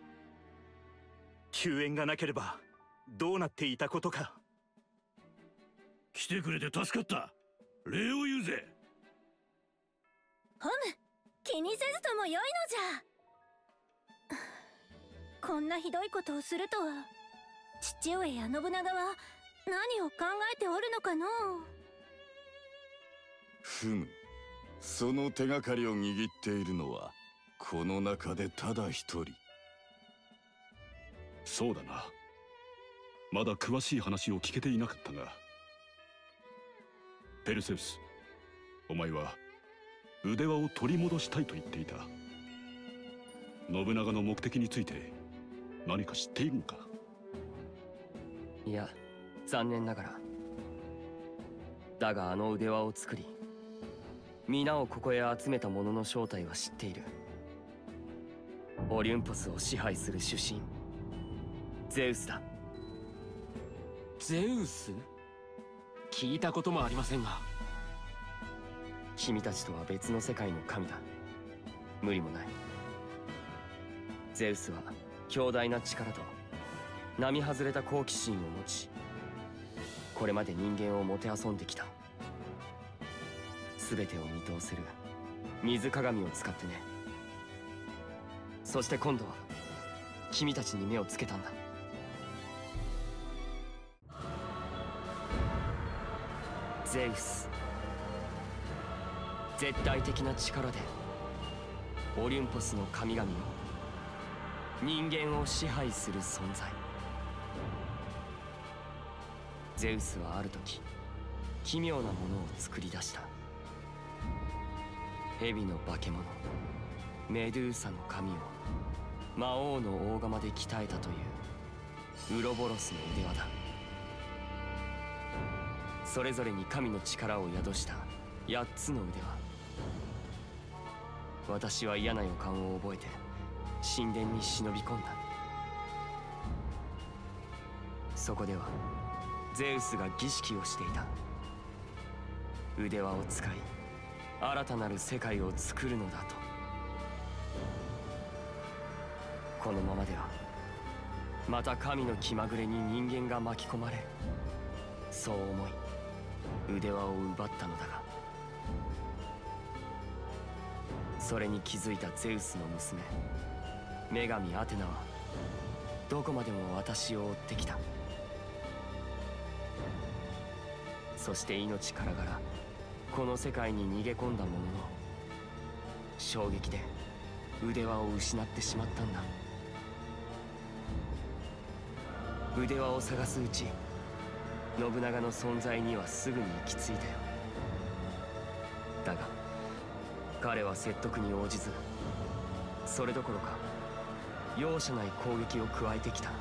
救援がなければどうなっていたことか。 来てくれて助かった。礼を言うぜ。 ホム、気にせずともよいのじゃ。こんなひどいことをするとは、父上や信長は何を考えておるのかのう。 ふむ、その手がかりを握っているのはこの中でただ一人。 そうだな。まだ詳しい話を聞けていなかったが、ペルセウス、お前は腕輪を取り戻したいと言っていた。信長の目的について何か知っているのか？ いや、残念ながら。だがあの腕輪を作り、皆をここへ集めた者の正体は知っている。オリュンポスを支配する主神、ゼウスだ。 ゼウス？聞いたこともありませんが。 君たちとは別の世界の神だ。無理もない。ゼウスは強大な力と並外れた好奇心を持ち、これまで人間をもてあそんできた。全てを見通せる水鏡を使ってね。そして今度は君たちに目をつけたんだ。ゼウス、絶対的な力でオリュンポスの神々を、人間を支配する存在。ゼウスはある時奇妙なものを作り出した。蛇の化け物メドゥーサの髪を魔王の大釜で鍛えたというウロボロスの腕輪だ。それぞれに神の力を宿したやっつの腕輪。私は嫌な予感を覚えて神殿に忍び込んだ。そこではゼウスが儀式をしていた。腕輪を使い新たなる世界を作るのだと。このままではまた神の気まぐれに人間が巻き込まれる。そう思い腕輪を奪ったのだが、それに気づいたゼウスの娘女神アテナはどこまでも私を追ってきた。そして命からがらこの世界に逃げ込んだものの、衝撃で腕輪を失ってしまったんだ。腕輪を探すうち、信長の存在にはすぐに行き着いたよ。だが彼は説得に応じず、それどころか容赦ない攻撃を加えてきた。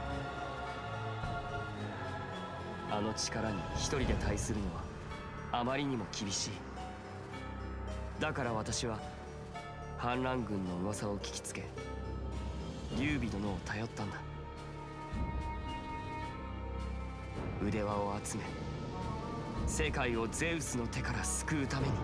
あの力に一人で対するのはあまりにも厳しい。だから私は反乱軍の噂を聞きつけ、劉備殿を頼ったんだ。腕輪を集め世界をゼウスの手から救うために。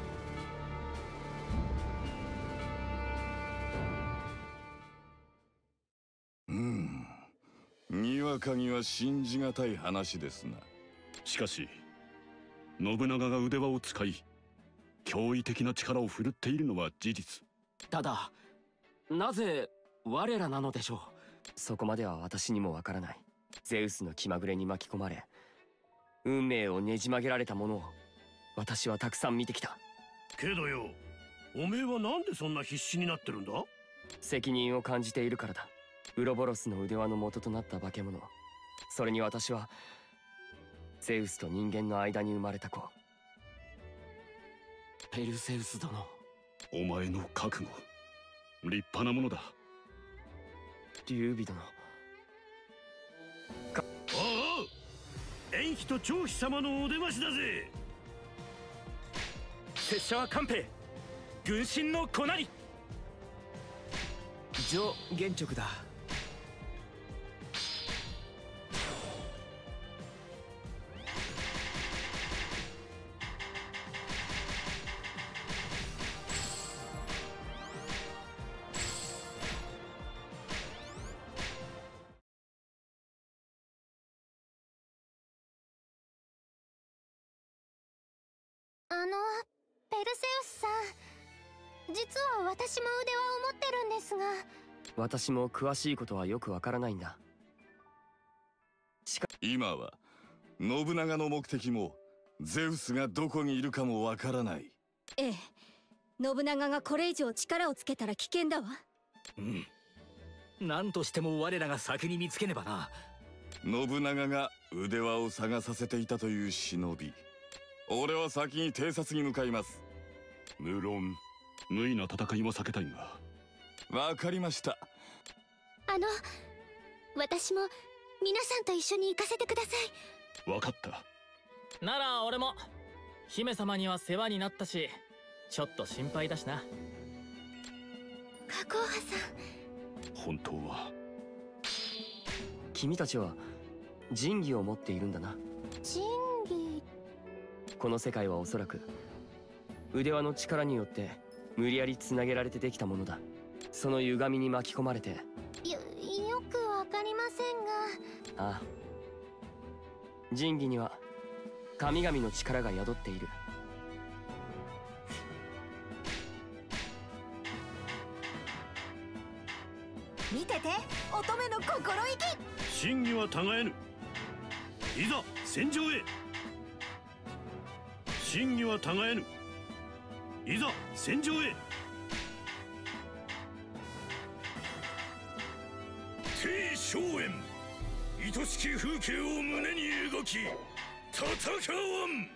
うんにわかには信じがたい話ですな。 しかし信長が腕輪を使い驚異的な力を振るっているのは事実。 ただなぜ我らなのでしょう。 そこまでは私にもわからない。ゼウスの気まぐれに巻き込まれ運命をねじ曲げられたものを私はたくさん見てきた。 けどよ、おめえはなんでそんな必死になってるんだ？ 責任を感じているからだ。ウロボロスの腕輪の元となった化け物、それに私はゼウスと人間の間に生まれた子。 ペルセウス殿、 お前の覚悟立派なものだ。 劉備殿。 おお、延妃と張飛様のお出ましだぜ。 拙者は官兵軍神の子なり。 上玄直だ。 ペルセウスさん、実は私も腕輪を持ってるんですが。 私も詳しいことはよくわからないんだ。 今は信長の目的もゼウスがどこにいるかもわからない。 ええ、信長がこれ以上力をつけたら危険だわ。 うん、何としても我らが先に見つけねばな。 信長が腕輪を探させていたという忍び、俺は先に偵察に向かいます。無論無意な戦いも避けたいが。わかりました。 あの私も皆さんと一緒に行かせてください。 わかった。 なら俺も。姫様には世話になったし、ちょっと心配だしな。 加工派さん、本当は君たちは神器を持っているんだな。 神器。 この世界はおそらく腕輪の力によって無理やりつなげられてできたものだ。その歪みに巻き込まれて。 よ、よくわかりませんが。 ああ、神器には神々の力が宿っている。 見てて、乙女の心意気。 真偽は違えぬ。いざ戦場へ。真偽は違えぬ。いざ戦場へ。 帝荘園、愛しき風景を胸に描き戦わん。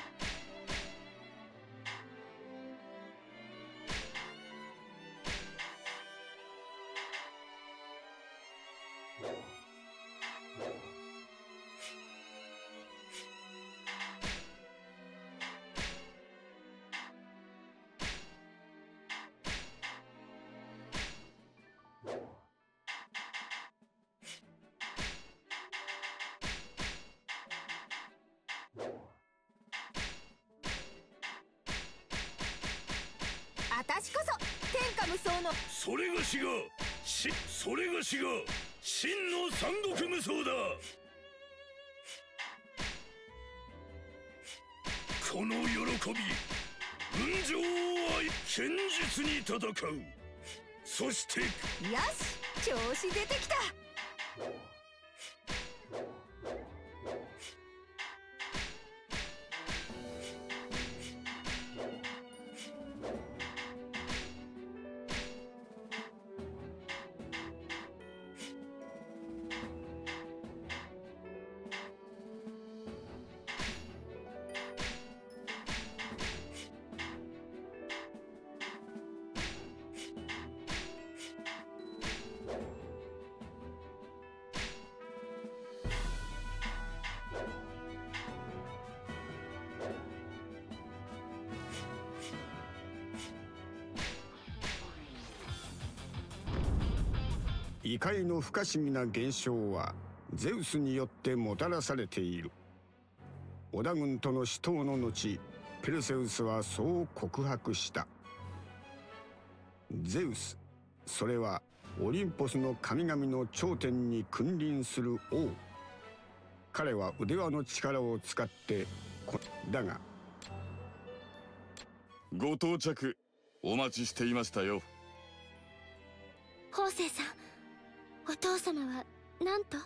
私こそ天下無双の。 それがしがしそれがしが真の三国無双だ。この喜び、群青を愛、堅実に戦う。そしてよし、調子出てきた。 異界の不可思議な現象はゼウスによってもたらされている。織田軍との死闘の後、ペルセウスはそう告白した。ゼウス、それはオリンポスの神々の頂点に君臨する王。彼は腕輪の力を使ってこだが。 ご到着お待ちしていましたよ。 法政さん、お父様は何と？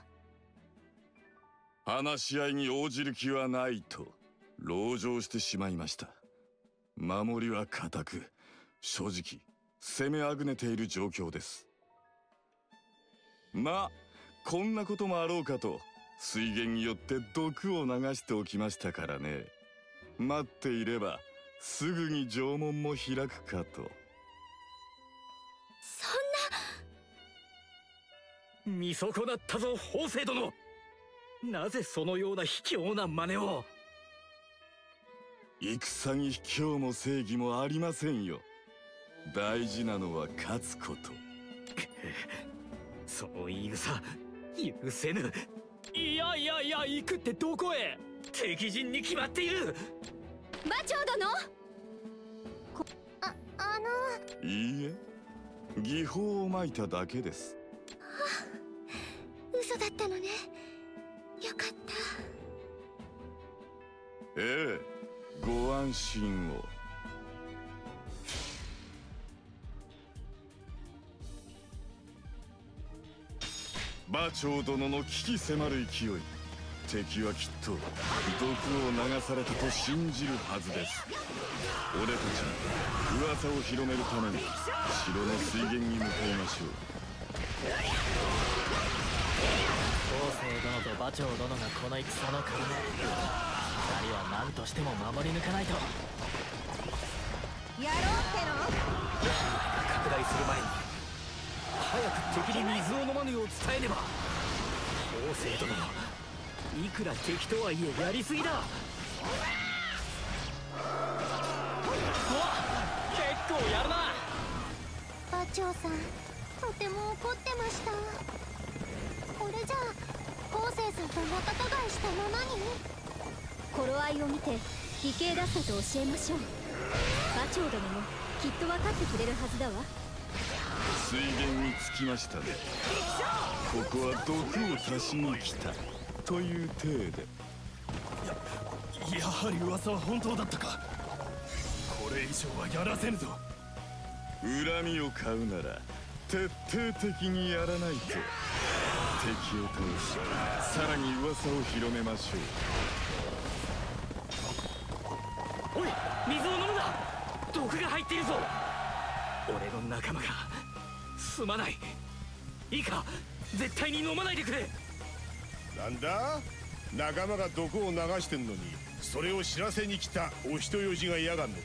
話し合いに応じる気はないと籠城してしまいました。守りは固く、正直攻めあぐねている状況です。まあこんなこともあろうかと水源によって毒を流しておきましたからね。待っていればすぐに城門も開くかと。 そんな。見損なったぞ法政殿。なぜそのような卑怯な真似を。 戦に卑怯も正義もありませんよ。大事なのは勝つこと。 その言い草許せぬ。 いやいやいや、行くってどこへ？ 敵陣に決まっている。 馬長殿。あ、あの。 いいえ、技法をまいただけです。 はあ、嘘だったのね。よかった。 ええ、ご安心を。馬長殿の危機迫る勢い、敵はきっと毒を流されたと信じるはずです。俺たちは噂を広めるために城の水源に向かいましょう。 法政殿と馬長殿がこの戦の要、二人は何としても守り抜かないと。 やろうっての？ 拡大する前に早く敵に水を飲まぬよう伝えねば。法政殿、いくら敵とはいえやりすぎだ。 お、結構やるな。 馬長さん、とても怒ってました。これじゃあ昴生さんと仲違いしたままに。 頃合いを見て義兄だったと教えましょう。馬長殿もきっと分かってくれるはずだわ。 水源に着きましたね。ここは毒を足しに来たという体で。 ややはり噂は本当だったか。これ以上はやらせぬぞ。 恨みを買うなら徹底的にやらないと。敵を倒し、さらに噂を広めましょう。おい、水を飲むな。毒が入っているぞ。俺の仲間がすまない。いいか、絶対に飲まないでくれ。 なんだ、仲間が毒を流してんのにそれを知らせに来たお人よしが嫌がんのか。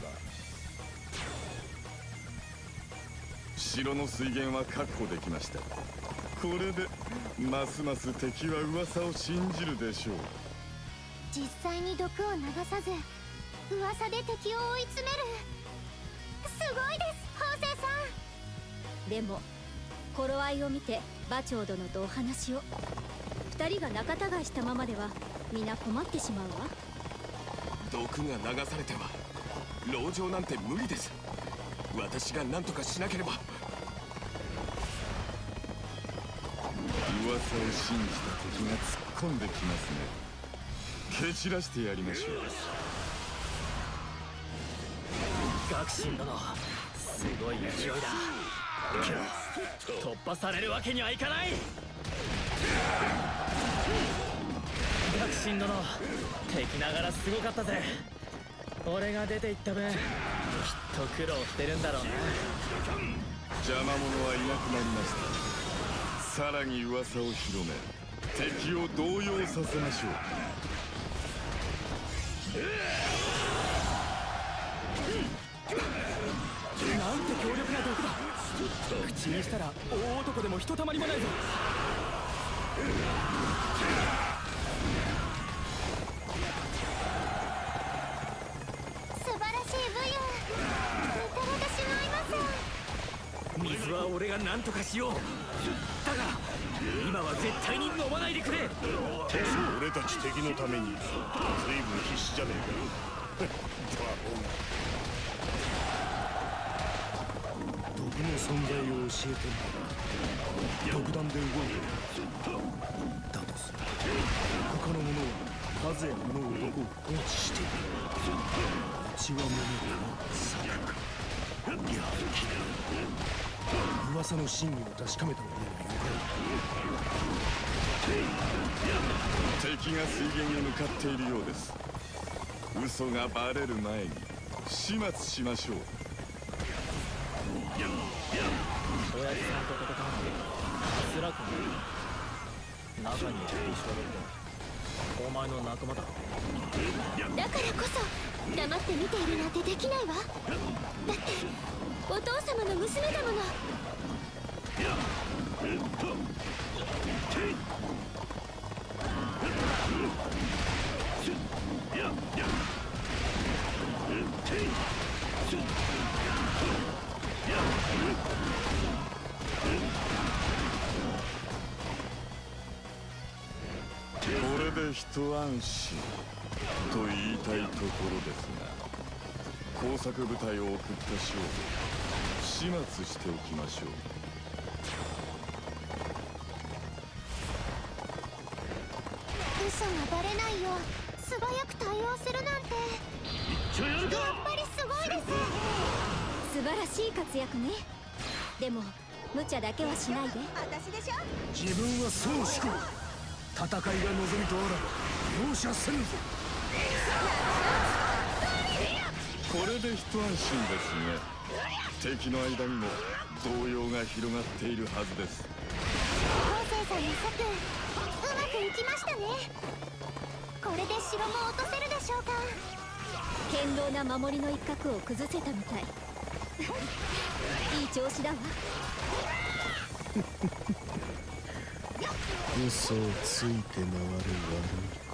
城の水源は確保できました。これでますます敵は噂を信じるでしょう。 実際に毒を流さず噂で敵を追い詰める。すごいです法政さん。 でも頃合いを見て馬長殿とお話を。二人が仲違いしたままでは皆困ってしまうわ。 毒が流されては籠城なんて無理です。私が何とかしなければ。 噂を信じた敵が突っ込んできますね。蹴散らしてやりましょう。 学信殿、すごい勢いだ。突破されるわけにはいかない。学信殿、敵ながらすごかったぜ。俺が出て行った分きっと苦労してるんだろうな。 邪魔者はいなくなりました。さらに噂を広め敵を動揺させましょう。 なんて強力な毒だ。口にしたら大男でもひとたまりもないぞ。 素晴らしい武勇、見とれてしまいます。 水は俺が何とかしよう。だが今は絶対に飲まないでくれ。 俺たち敵のために随分必死じゃねえか。 毒の存在を教えてもらう。独断で動いてる。だとすると他の者は数や物を毒を放置している。うちは物か策か、いや噂の真偽を確かめた方がよかろう。 敵が水源に向かっているようです。嘘がバレる前に始末しましょう。 親父さんと戦うのつらくない。中にいる一緒だ。お前の仲間だろ。 だからこそ黙って見ているなんてできないわ。だってお父様の娘だもの。 これで一安心と言いたいところですが、工作部隊を送った将を始末しておきましょう。 嘘がバレないよう素早く対応するなんて。 言っちやっぱりすごいです。 素晴らしい活躍ね。でも無茶だけはしないで。 私でしょ。 自分はそう思考。戦いが望みとあらば容赦せぬぞ。 これで一安心ですね。敵の間にも動揺が広がっているはずです。 昴生さんの策うまくいきましたね。これで城も落とせるでしょうか。 堅牢な守りの一角を崩せたみたい。いい調子だわ。 嘘をついて回る悪い子。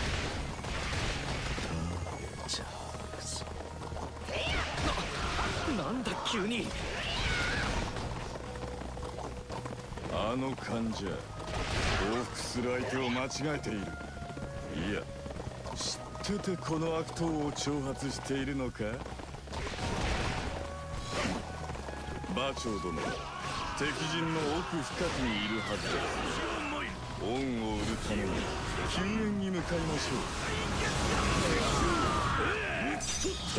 じゃあくそ。な、なんだ急に。 あの患者、報復する相手を間違えている。いや、知っててこの悪党を挑発しているのか。馬長殿、敵陣の奥深くにいるはずです。恩を売るために救援に向かいましょう。 昴生さ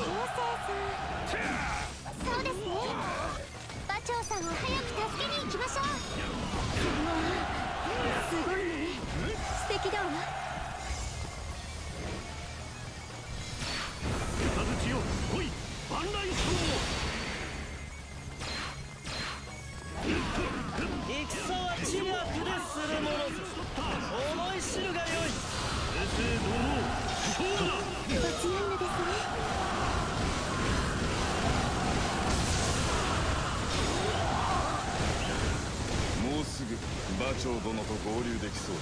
ん、そうですね。馬長さんを早く助けに行きましょう。 すごいね。素敵だわ。 雷よ、来い、万来将。 戦は知略でするものぞ。思い知るがよい。 正々堂々、そうだ。 お強いのですね。 もうすぐ馬長殿と合流できそうです。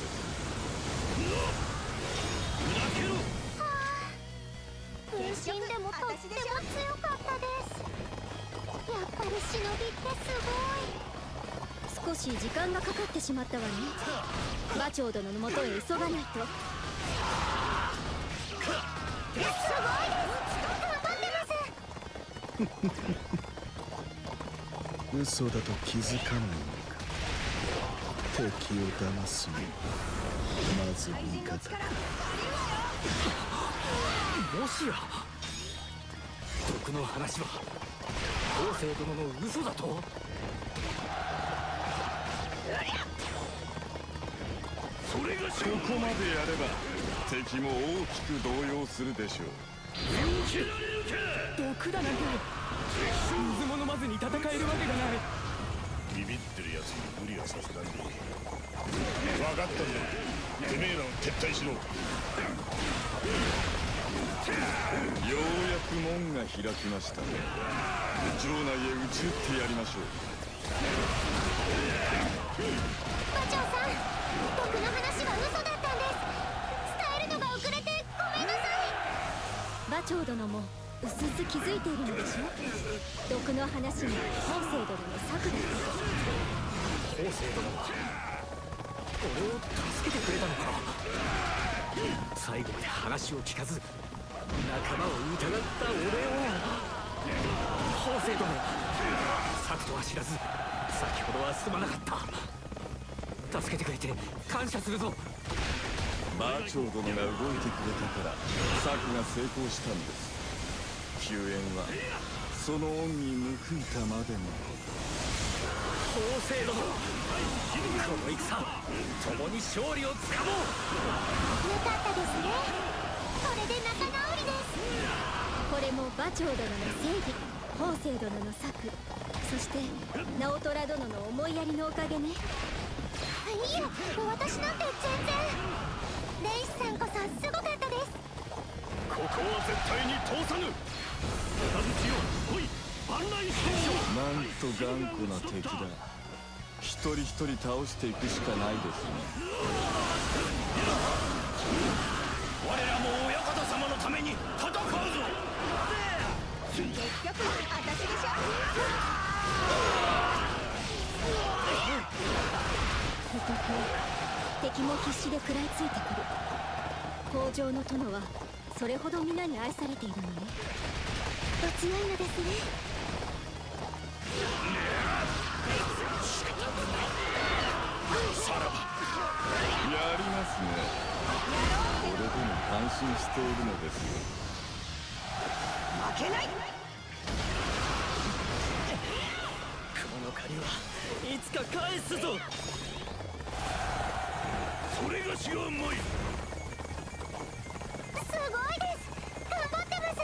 はあ、分身でもとっても強かったです。やっぱり忍びってすごい。 少し時間がかかってしまったわね。馬長殿のもとへ急がないと。 すごいです。頑張ってます。 嘘だと気づかないのか。敵を騙すにまず味方か。 もしや毒の話は昴生殿の嘘だと。 ここまでやれば敵も大きく動揺するでしょう。 毒だなんて水も飲まずに戦えるわけがない。 ビビってるやつに無理はさせないで。分かったんだ。てめえらを撤退しろ。ようやく門が開きましたね。城内へ打ち打ってやりましょう。 馬長さん、僕の話は嘘だったんです。伝えるのが遅れてごめんなさい。 馬長殿もうすうす気づいているのでしょ。毒の話が昴生殿の策だった。 昴生殿は俺を助けてくれたのか。最後まで話を聞かず仲間を疑った俺を。昴生殿、策とは知らず先ほどはすまなかった。助けてくれて感謝するぞ。 馬長殿が動いてくれたから策が成功したんです。救援はその恩に報いたまでのこと。 昴生殿、この戦共に勝利をつかもう。 よかったですね。これで仲直りです。 これも馬長殿の正義、昴生殿の策、そして直虎殿の思いやりのおかげね。 いえ、私なんて全然。レイスさんこそすごかったです。 ここは絶対に通さぬ。雷よ、来い、万来将。 なんと頑固な敵だ。一人一人倒していくしかないですね。 我らも親方様のために戦うぞ。 結局私でしょ。 敵も必死で食らいついてくる。北条の殿はそれほど皆に愛されているのね。 お強いのですね。 さらばやりますね。これでも感心しているのですよ。 けない。この借りはいつか返すぞ。 それがしがうまい。 すごいです。頑張ってます。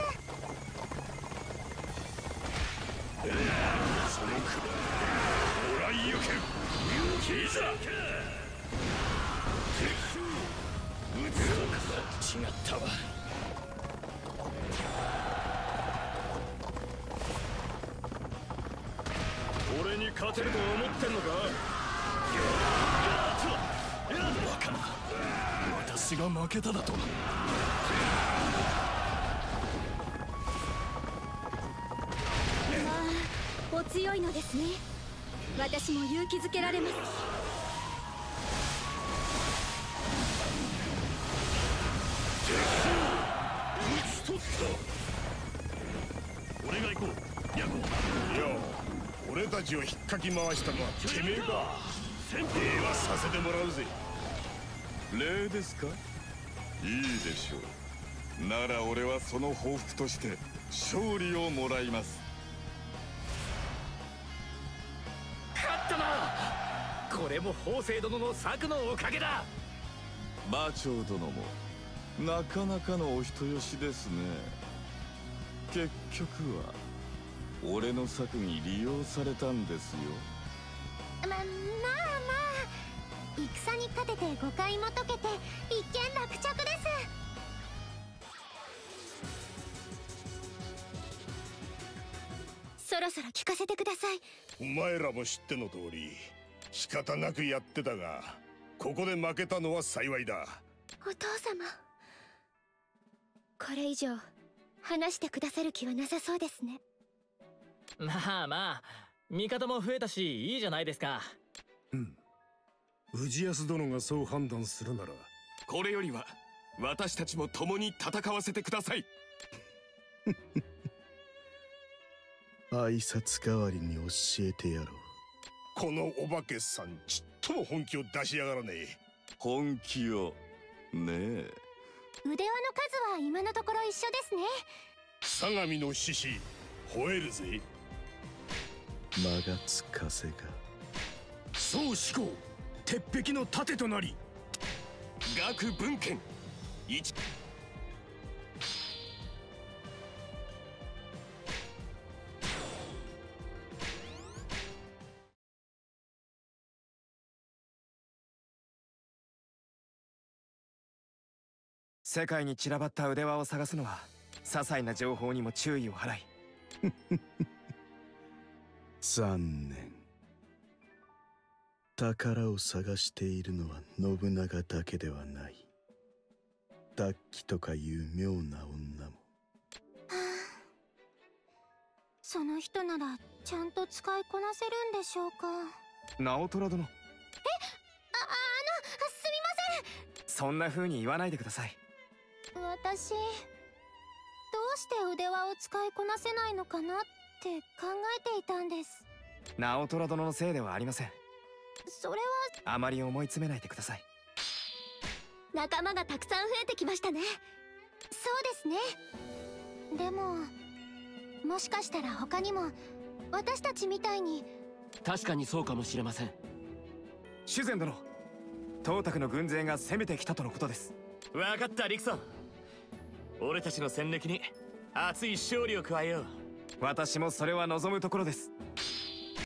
その首もらいゆけ。いざ違ったわ。 俺に勝てると思ってんのか。 バカな、私が負けただと。 まあお強いのですね。私も勇気づけられます。 俺が行こう。ヤコ。 よう、俺たちを引っかき回したのはてめえか。 先兵はさせてもらうぜ。 礼ですか。いいでしょう。なら俺はその報復として勝利をもらいます。 勝ったな。これも法政殿の策のおかげだ。 馬長殿もなかなかのお人よしですね。結局は俺の策に利用されたんですよ。 ま、まあまあ戦に勝てて誤解も解けて一見落着です。そろそろ聞かせてください。 お前らも知っての通り仕方なくやってたが、ここで負けたのは幸いだ。 お父様、これ以上話してくださる気はなさそうですね。 まあまあ、味方も増えたしいいじゃないですか。 うん、氏康殿がそう判断するなら、 これよりは私たちも共に戦わせてください。 挨拶代わりに教えてやろう。 このお化けさんちっとも本気を出しやがらねえ。 本気をねえ。 腕輪の数は今のところ一緒ですね。 相模の獅子吠えるぜ。 間がつかせが。 そう思考、鉄壁の盾となり。 学文献一。 世界に散らばった腕輪を探すのは些細な情報にも注意を払い。 残念。宝を探しているのは信長だけではない。ダッキとかいう妙な女も。 その人ならちゃんと使いこなせるんでしょうか。 直虎殿、 え、あ、あの、すみません。 そんな風に言わないでください。 私、どうして腕輪を使いこなせないのかなって考えていたんです。 直虎殿のせいではありません。 それはあまり思い詰めないでください。 仲間がたくさん増えてきましたね。そうですね。でももしかしたら他にも私たちみたいに。 確かにそうかもしれません。修善殿、董卓の軍勢が攻めてきたとのことです。 分かった、リクソン。俺たちの戦歴に熱い勝利を加えよう。 私もそれは望むところです。